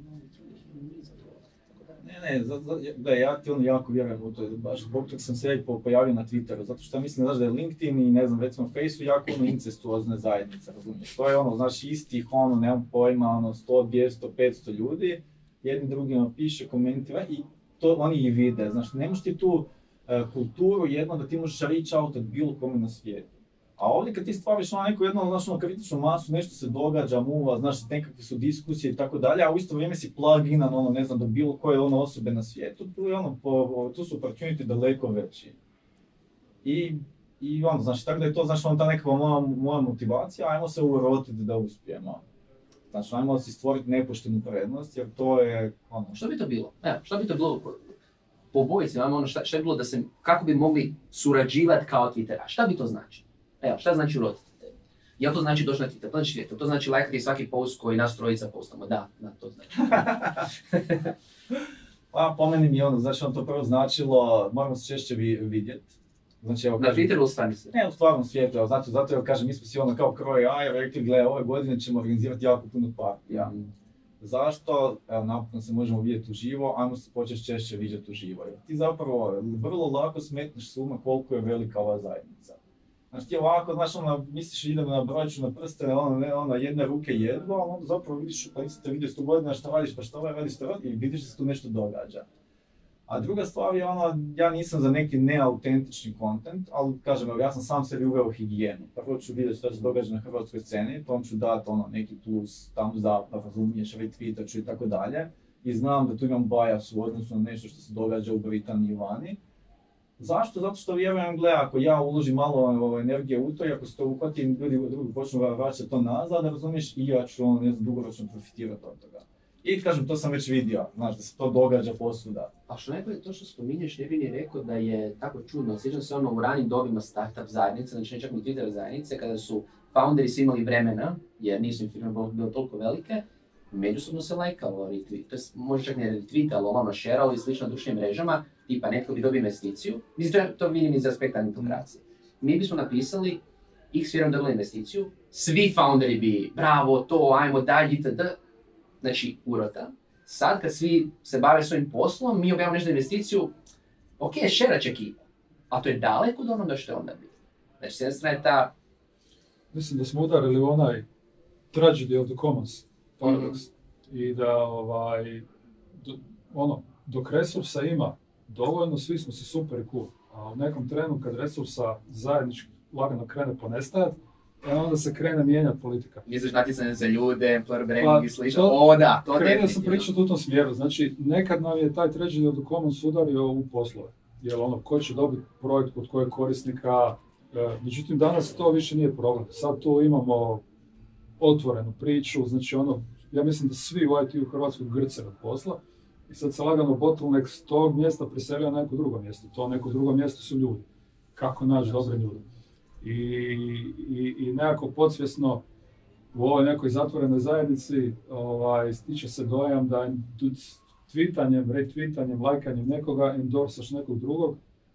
Ne, ne, za, za, da, ja ti ono jako vjerujem u to, baš zbog toga sam se ja pojavio na Twitteru, zato što ja mislim znaš, da je LinkedIn i ne znam, recimo Faceu jako ono incestuozne zajednice, razumiješ? To je ono, znaš, istih, ono, nemam pojma, ono, sto, dvjesto, petsto ljudi, jedni drugima piše, komentira i to oni i vide, znaš, nemaš ti tu uh, kulturu jedno da ti možeš reach out od bilo kome na svijetu. A ovdje kad ti stvariš ono neku jednu, znaš, ono kritičnu masu, nešto se događa, muva, znaš, nekakve su diskusije i tako dalje, a u isto vrijeme si plug-inan, ono, ne znam, do bilo koje ono osobe na svijetu, tu je ono, po, tu su opportunity daleko veći. I, i ono, znaš, tako da je to, znaš, ono, ta nekakva moja, moja motivacija, ajmo se urotiti da uspijemo. Znači, ajmo si stvoriti nepoštenu prednost, jer to je, ono... Što bi to bilo? Evo, što bi to bilo po, po bojici, ono, šta, šta bi bilo da se, kako bi mogli surađivati kao Twittera, šta bi to znači? Evo, šta znači urotiti tebi? Jel to znači doći na Twitter? To znači, to znači lajkati svaki post koji nas trojica postamo. Da, da, to znači. Pa po meni mi ono, znači ono to prvo značilo, moramo se češće vidjeti. Znači, evo, na kažem, Twitteru ostani se? Ne, u stvarnom svijetu, evo, zato, zato evo kažem, mi smo si ono kao kroje, aj, rekli, gle, ove godine ćemo organizirati jako puno partija. Mm. Zašto? Evo, napokon se možemo vidjeti uživo, ajmo se početi češće vidjeti uživo. Jer ti zapravo vrlo lako smetneš suma koliko je velika ova zajednica. Znači ti ovako, znaš, ono, misliš idemo na brojču, na prste, ono, ne, ono, jedne ruke jedva, ali onda zapravo vidiš, pa nisi te vidio sto godina šta radiš, pa šta ovaj radi sto radi i vidiš da se tu nešto događa. A druga stvar je ono, ja nisam za neki neautentični content, ali kažem, ja sam sam sebi uveo higijenu. Prvo ću vidjeti što se događa na hrvatskoj sceni, tom ću dati ono, neki plus, thumbs up, pa razumiješ, retweetat ću i tako dalje. I znam da tu imam bias u odnosu na nešto što se događa u Britaniji i vani. Zašto? Zato što vjerujem, gle, ako ja uložim malo energije u to i ako se to uhvatim, ljudi drugi počnu vraćati to nazad, razumiješ, i ja ću ono, ne znam, dugoročno profitirati od toga. I kažem, to sam već vidio, znaš, da se to događa posvuda. A što najbolje to što spominješ, ne bi ni rekao da je tako čudno. Sjećam se ono u ranim dobima startup zajednice, znači ne čak ni Twitter zajednice, kada su founderi svi imali vremena, jer nisu im firme bile toliko velike, međusobno se lajkalo, retweet, to je možda čak ne retweetalo, ono sharealo i slično na društvenim mrežama, tipa netko bi dobio investiciju. Mislim, to vidim iz aspekta integracije. Mi bismo napisali, X firma dobila investiciju, svi founderi bi, bravo, to, ajmo dalje, itd. Znači, urota. Sad kad svi se bave svojim poslom, mi objavimo nešto investiciju, ok, šerat će ekipa, a to je daleko od onoga što je onda bilo. Znači, s jedne strane ta... Mislim da smo udarili u onaj tragedy of the commons paradox. Mm-hmm. I da, ovaj, do, ono, dok resursa ima dovoljno, svi smo si super i cool. A u nekom trenu kad resursa zajednički lagano krene ponestajati, e onda se krene mijenjati politika. Misliš natjecanje za ljude, employer branding i slično? O da, to definitivno. Krenuo sam pričati u tom smjeru. Znači, nekad nam je taj tragedy of the commons udario u poslove. Jer ono, ko će dobiti projekt od kojeg korisnika. E, međutim, danas to više nije problem. Sad tu imamo otvorenu priču, znači ono, ja mislim da svi u I T u Hrvatskoj grce od posla. I sad se lagano bottleneck s tog mjesta preselio na neko drugo mjesto. To neko drugo mjesto su ljudi. Kako naći dobre ljude? I, i, i nekako podsvjesno u ovoj nekoj zatvorenoj zajednici ovaj, stiče se dojam da tweetanjem, retweetanjem, lajkanjem nekoga endorsaš nekog drugog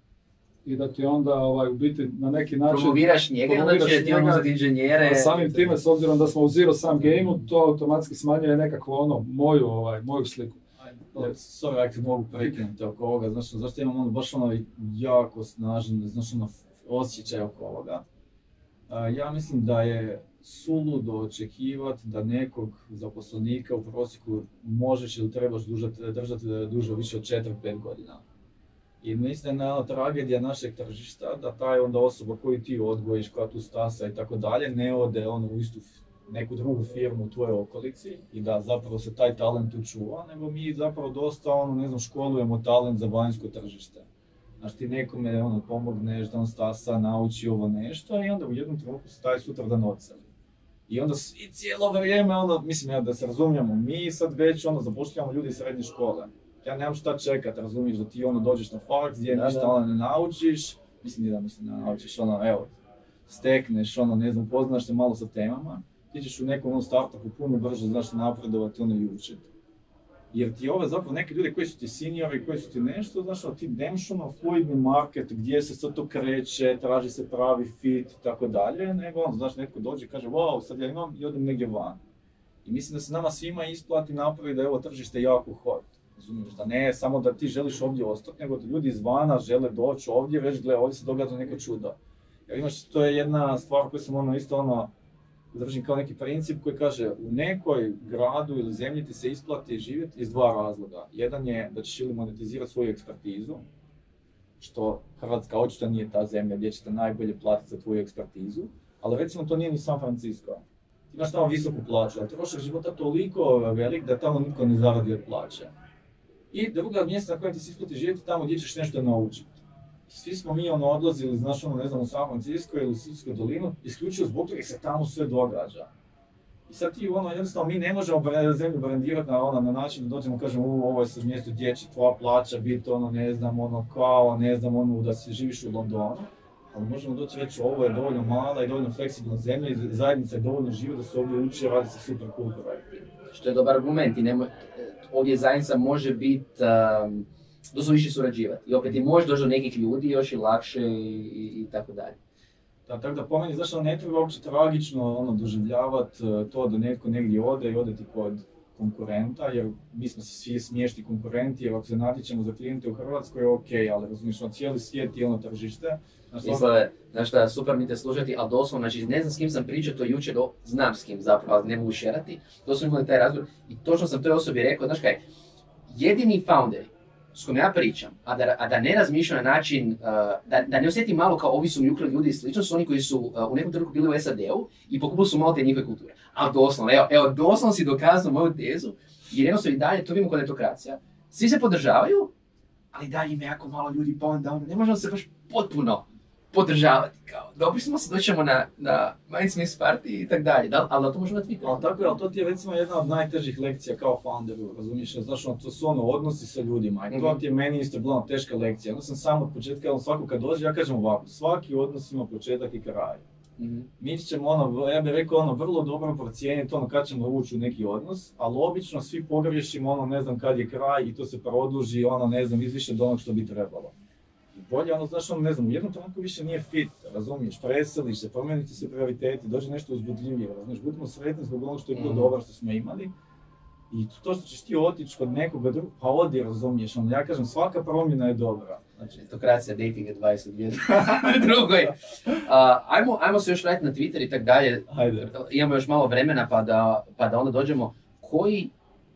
i da ti onda ovaj, u biti na neki način... Promoviraš njega i onda će ti on uzeti inženjere... A samim time, s obzirom da smo u zero sum game-u, to automatski smanjuje nekako ono, moju, ovaj, moju sliku. Sorry, ako mogu prekinuti oko ovoga, znaš, zašto imam ono, baš ono jako snažan, znaš, ono, osjećaj oko ovoga. Uh, ja mislim da je suludo očekivati da nekog zaposlenika u prosjeku možeš ili trebaš držati, držati duže više od četiri do pet godina. I mislim da je jedna tragedija našeg tržišta da taj onda osoba koju ti odgojiš, koja tu stasa i tako dalje, ne ode ono u istu neku drugu firmu u tvojoj okolici i da zapravo se taj talent tu čuva, nego mi zapravo dosta ono, ne znam, školujemo talent za vanjsko tržište. Znači ti nekome ono, pomogneš da on stasa, nauči ovo nešto i onda u jednom trenutku se taj sutra dan odseli. I onda svi cijelo vrijeme, ono, mislim ja da se razumijemo, mi sad već ono, zapošljavamo ljudi iz srednje škole. Ja nemam šta čekat, razumiješ, da ti ono dođeš na faks gdje da, ništa ono ne naučiš, mislim da mislim da naučiš, ono, evo, stekneš, ono, ne znam, poznaš se malo sa temama, ti ćeš u nekom ono, startupu puno brže, znaš, napredovati, ono, i učiti. Jer ti ove zapravo neki ljudi koji su ti seniori, koji su ti nešto, znaš, ti nemaš ono fluidni market gdje se sad to kreće, traži se pravi fit i tako dalje, nego on, znaš, netko dođe i kaže, wow, sad ja imam i odem negdje van. I mislim da se nama svima isplati napravi da je ovo tržište jako hot. Razumiješ, da ne samo da ti želiš ovdje ostati, nego da ljudi izvana žele doći ovdje, već gle, ovdje se događa neko čudo. Jer imaš, to je jedna stvar koju sam ono isto ono, držim kao neki princip koji kaže u nekoj gradu ili zemlji ti se isplati živjeti iz dva razloga. Jedan je da ćeš ili monetizirati svoju ekspertizu, što Hrvatska očito nije ta zemlja gdje ćete najbolje platiti za tvoju ekspertizu, ali recimo to nije ni San Francisco. Ti imaš tamo visoku plaću, a trošak života toliko velik da tamo nitko ne zaradi od plaće. I druga mjesta na kojem ti se isplati živjeti tamo gdje ćeš nešto naučiti. Svi smo mi ono odlazili, znaš ono, ne znam, u San Francisco ili u Siljsku dolinu, isključivo zbog toga se tamo sve događa. I sad ti ono, jednostavno, mi ne možemo zemlju brandirati na, ono, na način da dođemo i kažemo, u, ovo je sad mjesto gdje će tvoja plaća biti, ono, ne znam, ono, kao, ne znam, ono, da si živiš u Londonu. ali možemo doći reći ovo je dovoljno mala i dovoljno fleksibilna zemlja i zajednica je dovoljno živa da se ovdje uči, radi se super kultura. Što je dobar argument i nemo, ovdje zajednica može biti, um, doslovno više surađivati. I opet i može doći do nekih ljudi još i lakše i, i, i tako dalje. Da, tako da po meni, znaš, ne treba uopće tragično ono, doživljavati to da netko negdje ode i ode ti kod konkurenta, jer mi smo si svi smiješni konkurenti, jer ako se natječemo za klijente u Hrvatskoj je ok, ali razumiješ, ono cijeli svijet je ono tržište. Misle, znaš šta, super mi te slušati, ali doslovno, znači ne znam s kim sam pričao to jučer, do, znam s kim zapravo, ali ne mogu šerati, doslovno imali taj razgovor i točno sam toj osobi rekao, znaš kaj, jedini founderi s kojim ja pričam, a da, a da ne razmišljam na način, uh, da, da ne osjetim malo kao ovi su mi ukrali ljudi i slično, su oni koji su uh, u nekom trenutku bili u S A D-u i pokupili su malo te njihove kulture. A doslovno, evo, evo doslovno si dokazao moju tezu, jer jednostavno i dalje, to vidimo kod netokracija, svi se podržavaju, ali dalje ima jako malo ljudi, pa onda ne možemo se baš potpuno podržavati, kao, dobri smo se, doćemo na, na Mindsmith party i tak dalje, da, ali to možemo na Twitteru. Ali tako je, ali to ti je recimo jedna od najtežih lekcija kao founderu, razumiješ, znaš, ono, to su ono odnosi sa ljudima i to mm-hmm. ti je meni isto bila teška lekcija. Onda sam sam od početka, ono, svako kad dođe, ja kažem ovako, svaki odnos ima početak i kraj. Mm-hmm. Mi ćemo, ono, ja bih rekao, ono, vrlo dobro procijeniti ono kad ćemo ući u neki odnos, ali obično svi pogriješimo, ono, ne znam kad je kraj i to se produži, ono, ne znam, izviše od onog što bi trebalo. Bolje, ono, znaš, ono, ne znam, u jednom trenutku više nije fit, razumiješ, preseliš se, promijenite se prioriteti, dođe nešto uzbudljivije, razumiješ, budemo sretni zbog onog što je bilo mm. dobro, što smo imali. I to što ćeš ti otići kod nekoga drugog, pa odi, razumiješ, ono, ja kažem, svaka promjena je dobra. Znači, netokracija, dating advice od jednog drugoj. Uh, ajmo, ajmo se još vratiti na Twitter i tak dalje. Ajde. Imamo još malo vremena pa da, pa da onda dođemo. Koji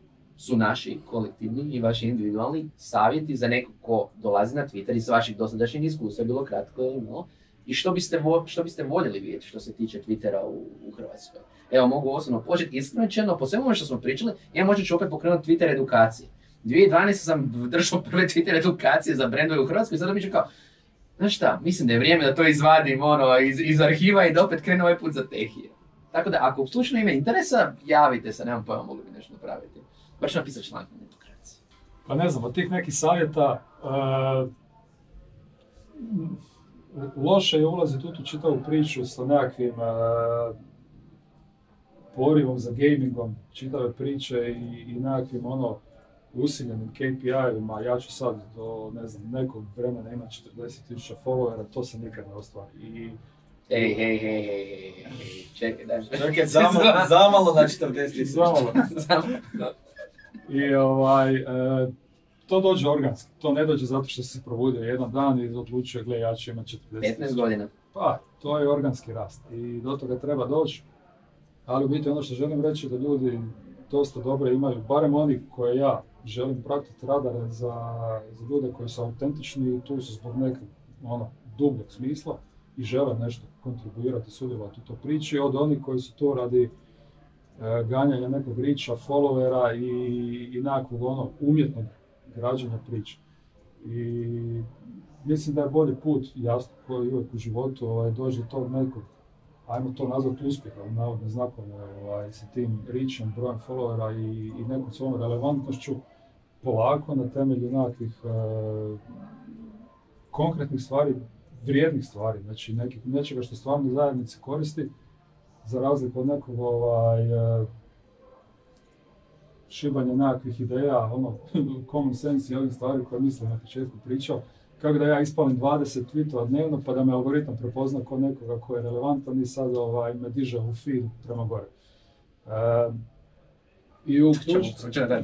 su naši kolektivni i vaši individualni savjeti za nekog ko dolazi na Twitter iz vaših dosadašnjih iskustva, bilo kratko ili malo, i što biste, vo, što biste voljeli vidjeti što se tiče Twittera u, u Hrvatskoj? Evo, mogu osobno početi iskreno, po svemu što smo pričali, ja možda ću opet pokrenuti Twitter edukacije. dvije tisuće dvanaeste. sam držao prve Twitter edukacije za brendove u Hrvatskoj i sada mi ću kao, znaš šta, mislim da je vrijeme da to izvadim ono, iz, iz arhiva i da opet krenu ovaj put za tehije. Tako da, ako slučajno ima interesa, javite se, nemam pojma, mogli bi nešto napraviti. Baš napisati članak na netokraciji. Pa ne znam, od tih nekih savjeta, uh, loše je ulaziti u tu čitavu priču sa nekakvim uh, porivom za gamingom, čitave priče i, i nekakvim ono usiljenim K P I-evima. Ja ću sad do, ne znam, nekog vremena imati četrdeset tisuća followera, to se nikad ne ostvari. I Ej, hej, hej, hej, hej, čekaj, daš. Čekaj, zamalo, zamalo na četrdeset tisuća. Zamalo. I ovaj, e, to dođe organski, to ne dođe zato što se probudio jedan dan i odlučio, gle, ja ću imati četrdeset tisuća. petnaest godina. Pa, to je organski rast i do toga treba doći. Ali u biti ono što želim reći da ljudi dosta dobro imaju, barem oni koje ja želim pratiti radare za, za ljude koji su autentični i tu su zbog nekog ono, dubljeg smisla i žele nešto kontribuirati, sudjelovati u toj priči, od onih koji su tu radi e, ganjanja nekog riča, followera i, i nekakvog ono, umjetnog građenja priče. I mislim da je bolji put, jasno, koji uvijek u životu ovaj, doći do tog nekog, ajmo to nazvati uspjeha, u navodne znakove, ovaj, sa tim ričem, brojem followera i, i nekom svojom relevantnošću, polako na temelju nekakvih e, konkretnih stvari, vrijednih stvari, znači nekih, nečega što stvarno zajednici koristi, za razliku od nekog ovaj, šibanja nekakvih ideja, ono, common sense i ovih stvari koje mislim na početku pričao, kako da ja ispalim dvadeset tweetova dnevno pa da me algoritam prepozna kod nekoga ko je relevantan i sad ovaj, me diže u feed prema gore. E, I uključiti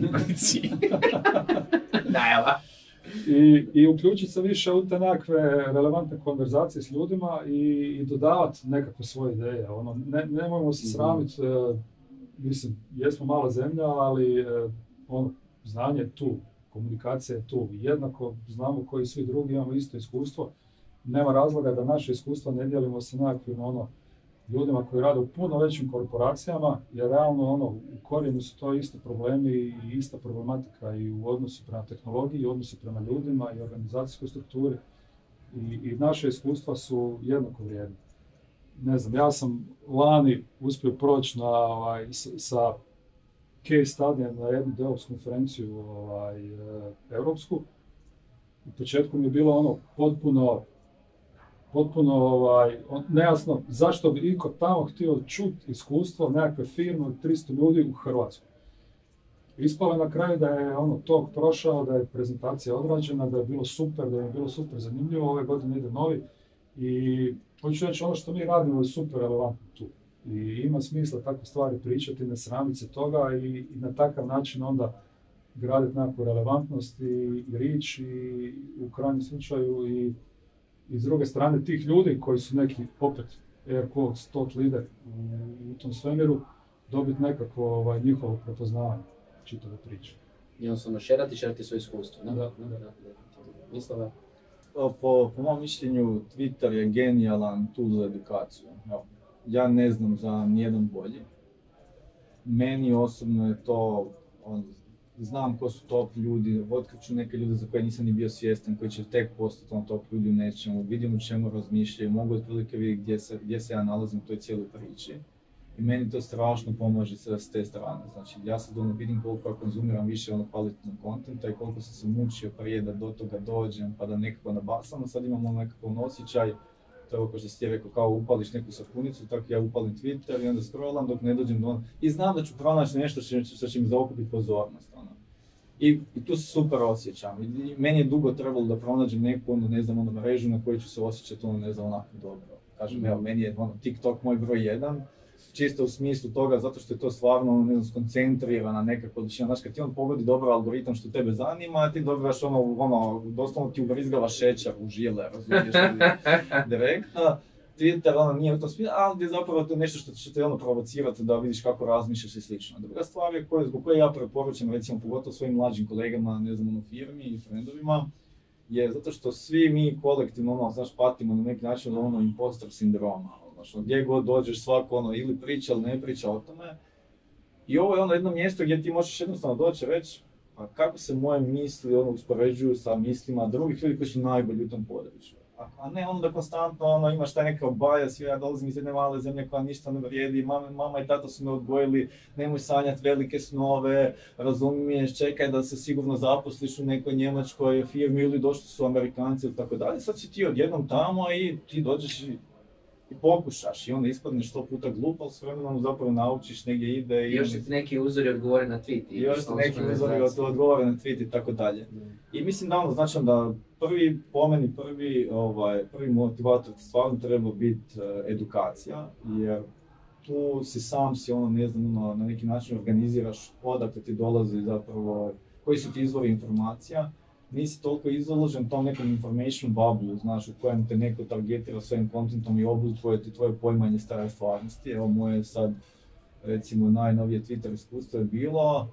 I, i uključiti se više u te nekakve relevantne konverzacije s ljudima i, i dodavati nekakve svoje ideje. Ono, ne, nemojmo se sramiti, e, mislim, jesmo mala zemlja, ali e, ono, znanje je tu, komunikacija je tu. Jednako znamo koji svi drugi, imamo isto iskustvo. Nema razloga da naše iskustva ne dijelimo sa nekakvim ono, ljudima koji rade u puno većim korporacijama, jer realno ono, u korijenu su to isti problemi i ista problematika i u odnosu prema tehnologiji, i u odnosu prema ljudima i organizacijskoj strukturi. I, i naše iskustva su jednako vrijedne. Ne znam, ja sam lani uspio proći na, ovaj, s, sa case studijem na jednu DevOps konferenciju ovaj, e, europsku. U početku mi je bilo ono potpuno potpuno ovaj, nejasno zašto bi iko tamo htio čuti iskustvo nekakve firme od tristo ljudi u Hrvatskoj. Ispalo je na kraju da je ono tog prošao, da je prezentacija odrađena, da je bilo super, da je bilo super zanimljivo, ove godine ide novi i hoću reći ono što mi radimo je super relevantno tu. I ima smisla takve stvari pričati, ne sramiti se toga i, i na takav način onda graditi nekakvu relevantnost i, i rič i u krajnjem slučaju i, i s druge strane tih ljudi koji su neki opet air quotes, thought leader u, u tom svemiru, dobiti nekako ovaj, njihovo prepoznavanje čitave priče. Jednostavno šerati, šerati svoje iskustvo. Ne? Da, da, da, da. Mislava? Po, po mom mišljenju, Twitter je genijalan tool za edukaciju. Evo, ja ne znam za nijedan bolji. Meni osobno je to, on, znam ko su top ljudi, otkriću neke ljude za koje nisam ni bio svjestan, koji će tek postati on top ljudi u nečemu, vidim u čemu razmišljaju, mogu otprilike vidjeti gdje se, gdje se ja nalazim u toj cijeloj priči. I meni to strašno pomaže sve s te strane. Znači, ja sad ono vidim koliko ja konzumiram više ono kvalitetnog kontenta i koliko sam se mučio prije da do toga dođem, pa da nekako nabasam, a sad imam ono nekakav osjećaj, to je ovo kao što si ti rekao, kao upališ neku sapunicu, tako ja upalim Twitter i onda scrollam dok ne dođem do ono. I znam da ću pronaći nešto što će, što će mi zaokupiti pozornost. Ono. I, I tu se super osjećam. I meni je dugo trebalo da pronađem neku ono, ne znam, ono, mrežu na kojoj ću se osjećati ono, ne znam, onako dobro. Kažem, mm. evo, meni je ono, TikTok moj broj jedan. Čisto u smislu toga, zato što je to stvarno ne znam, skoncentrirana neka količina. Znaš, kad ti on pogodi dobro algoritam što tebe zanima, ti dobivaš ono, ono, doslovno ti ubrizgava šećer u žile, razumiješ, direktno. Twitter ono nije u tom smislu, ali je zapravo to nešto što će te ono provocirati da vidiš kako razmišljaš i slično. Druga stvar je koje, zbog koje ja preporučam, recimo, pogotovo svojim mlađim kolegama, ne znam, u firmi i friendovima, je zato što svi mi kolektivno, ono, znaš, patimo na neki način ono impostor sindroma. Znači, gdje god dođeš, svako ono, ili priča ili ne priča o tome. I ovo je ono jedno mjesto gdje ti možeš jednostavno doći i reći pa kako se moje misli ono, uspoređuju sa mislima drugih ljudi koji su najbolji u tom području. A, a ne ono da konstantno ono, imaš taj nekav bias, ja dolazim iz jedne male zemlje koja ništa ne vrijedi, mama, mama i tata su me odgojili, nemoj sanjati velike snove, razumiješ, čekaj da se sigurno zaposliš u nekoj njemačkoj firmi ili došli su Amerikanci ili tako dalje. Sad si ti odjednom tamo i ti dođeš i i pokušaš i onda ispadneš sto puta glup, ali s vremenom zapravo naučiš negdje ide i... I još ti neki uzori odgovore na tweet. I još ti neki uzori odgovore na tweet i tako dalje. I mislim da ono, znači da prvi, po meni prvi, ovaj, prvi motivator stvarno treba biti uh, edukacija, jer tu si sam si ono, ne znam, ono, na neki način organiziraš odakle ti dolazi zapravo, koji su ti izvori informacija. Nisi toliko izložen tom nekom information bubble, znaš, u kojem te neko targetira svojim kontentom i oblikuje ti tvoje pojmanje stare stvarnosti. Evo moje sad, recimo, najnovije Twitter iskustvo je bilo,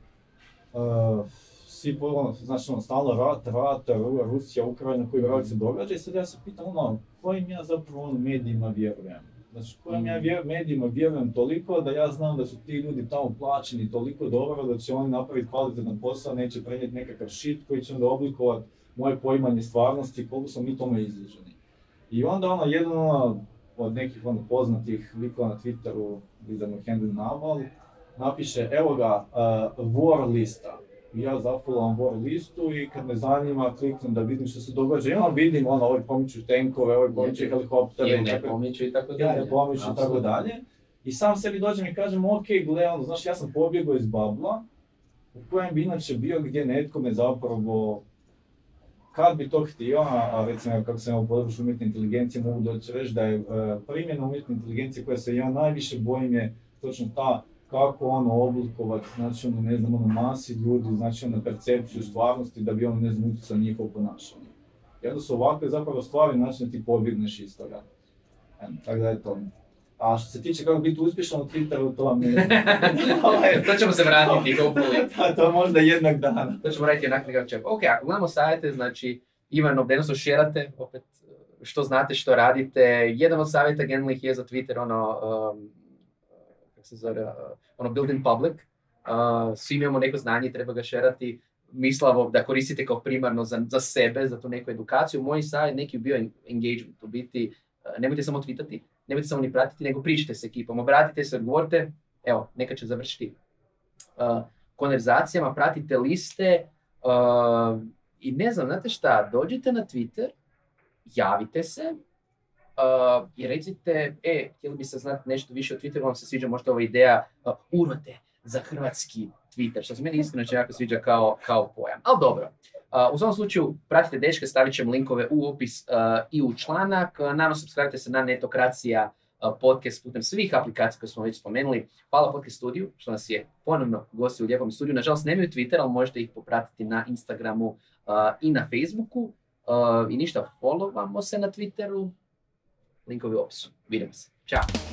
uh, svi ono, znači, ono, stalno rat, rat, Rusija, Ukrajina, koji rad se događa i sad ja se pitam, ono, kojim ja zapravo ono, medijima vjerujem? Znači, kojim ja vjer, medijima vjerujem toliko da ja znam da su ti ljudi tamo plaćeni toliko dobro da će oni napraviti kvalitetan posao, neće prenijeti nekakav shit koji će onda oblikovati moje poimanje stvarnosti, koliko smo mi tome izloženi. I onda ono, jedan ono, od nekih ono, poznatih likova na Twitteru, vidimo Henry Naval, napiše, evo ga, uh, war lista. I ja zafollowan war listu i kad me zanima kliknem da vidim što se događa. I onda vidim ono, ovaj pomiču tenkove, ovaj pomiču helikoptere. I ne pomiču i tako dalje. I ne pomiču i tako dalje. I sam sebi dođem i kažem, ok, gle, ono, znaš, ja sam pobjegao iz babla, u kojem bi inače bio gdje netko me zapravo, kad bi to htio, a recimo kako sam u području umjetne inteligencije, mogu doći reći da je uh, primjena umjetne inteligencije koja se ja najviše bojim je točno ta kako ono oblikovati, znači ono, ne znam, ono masi ljudi, znači ono percepciju stvarnosti da bi ono, ne znam, utjecao njihovo ponašanje. I onda su ovakve zapravo stvari, znači da ti pobjegneš iz toga. Ehm, tako da je to. A što se tiče kako biti uspješan u Twitteru, to vam ne znam. To ćemo se vratiti, hopefully. Da, to možda jednog dana. To ćemo raditi onak nekakav čep. Ok, ako gledamo savjete, znači, Ivano, jednostavno šerate, opet, što znate, što radite. Jedan od savjeta generalnih je za Twitter, ono, um, se zove, uh, ono build in public, uh, svi imamo neko znanje i treba ga šerati, mislavo da koristite kao primarno za, za sebe, za tu neku edukaciju. Moj savjet neki bio engagement, u biti, uh, nemojte samo tweetati, nemojte samo ni pratiti, nego pričajte s ekipom, obratite se, odgovorite, evo, neka će završiti uh, konverzacijama, pratite liste uh, i ne znam, znate šta, dođite na Twitter, javite se, Uh, I recite, e, htjeli bi se znati nešto više o Twitteru, vam se sviđa možda ova ideja uh, urvate za hrvatski Twitter, što se meni iskreno će jako sviđa kao, kao pojam. Ali dobro, uh, u svom slučaju pratite dečke, stavit ćemo linkove u opis uh, i u članak. Uh, naravno, subscribe se na Netokracija uh, podcast putem svih aplikacija koje smo već spomenuli. Hvala Podcast Studiju, što nas je ponovno gosti u lijepom studiju. Nažalost, nemaju Twitter, ali možete ih popratiti na Instagramu uh, i na Facebooku. Uh, I ništa, followamo se na Twitteru. Linkovi u opisu. Vidimo se. Ćao!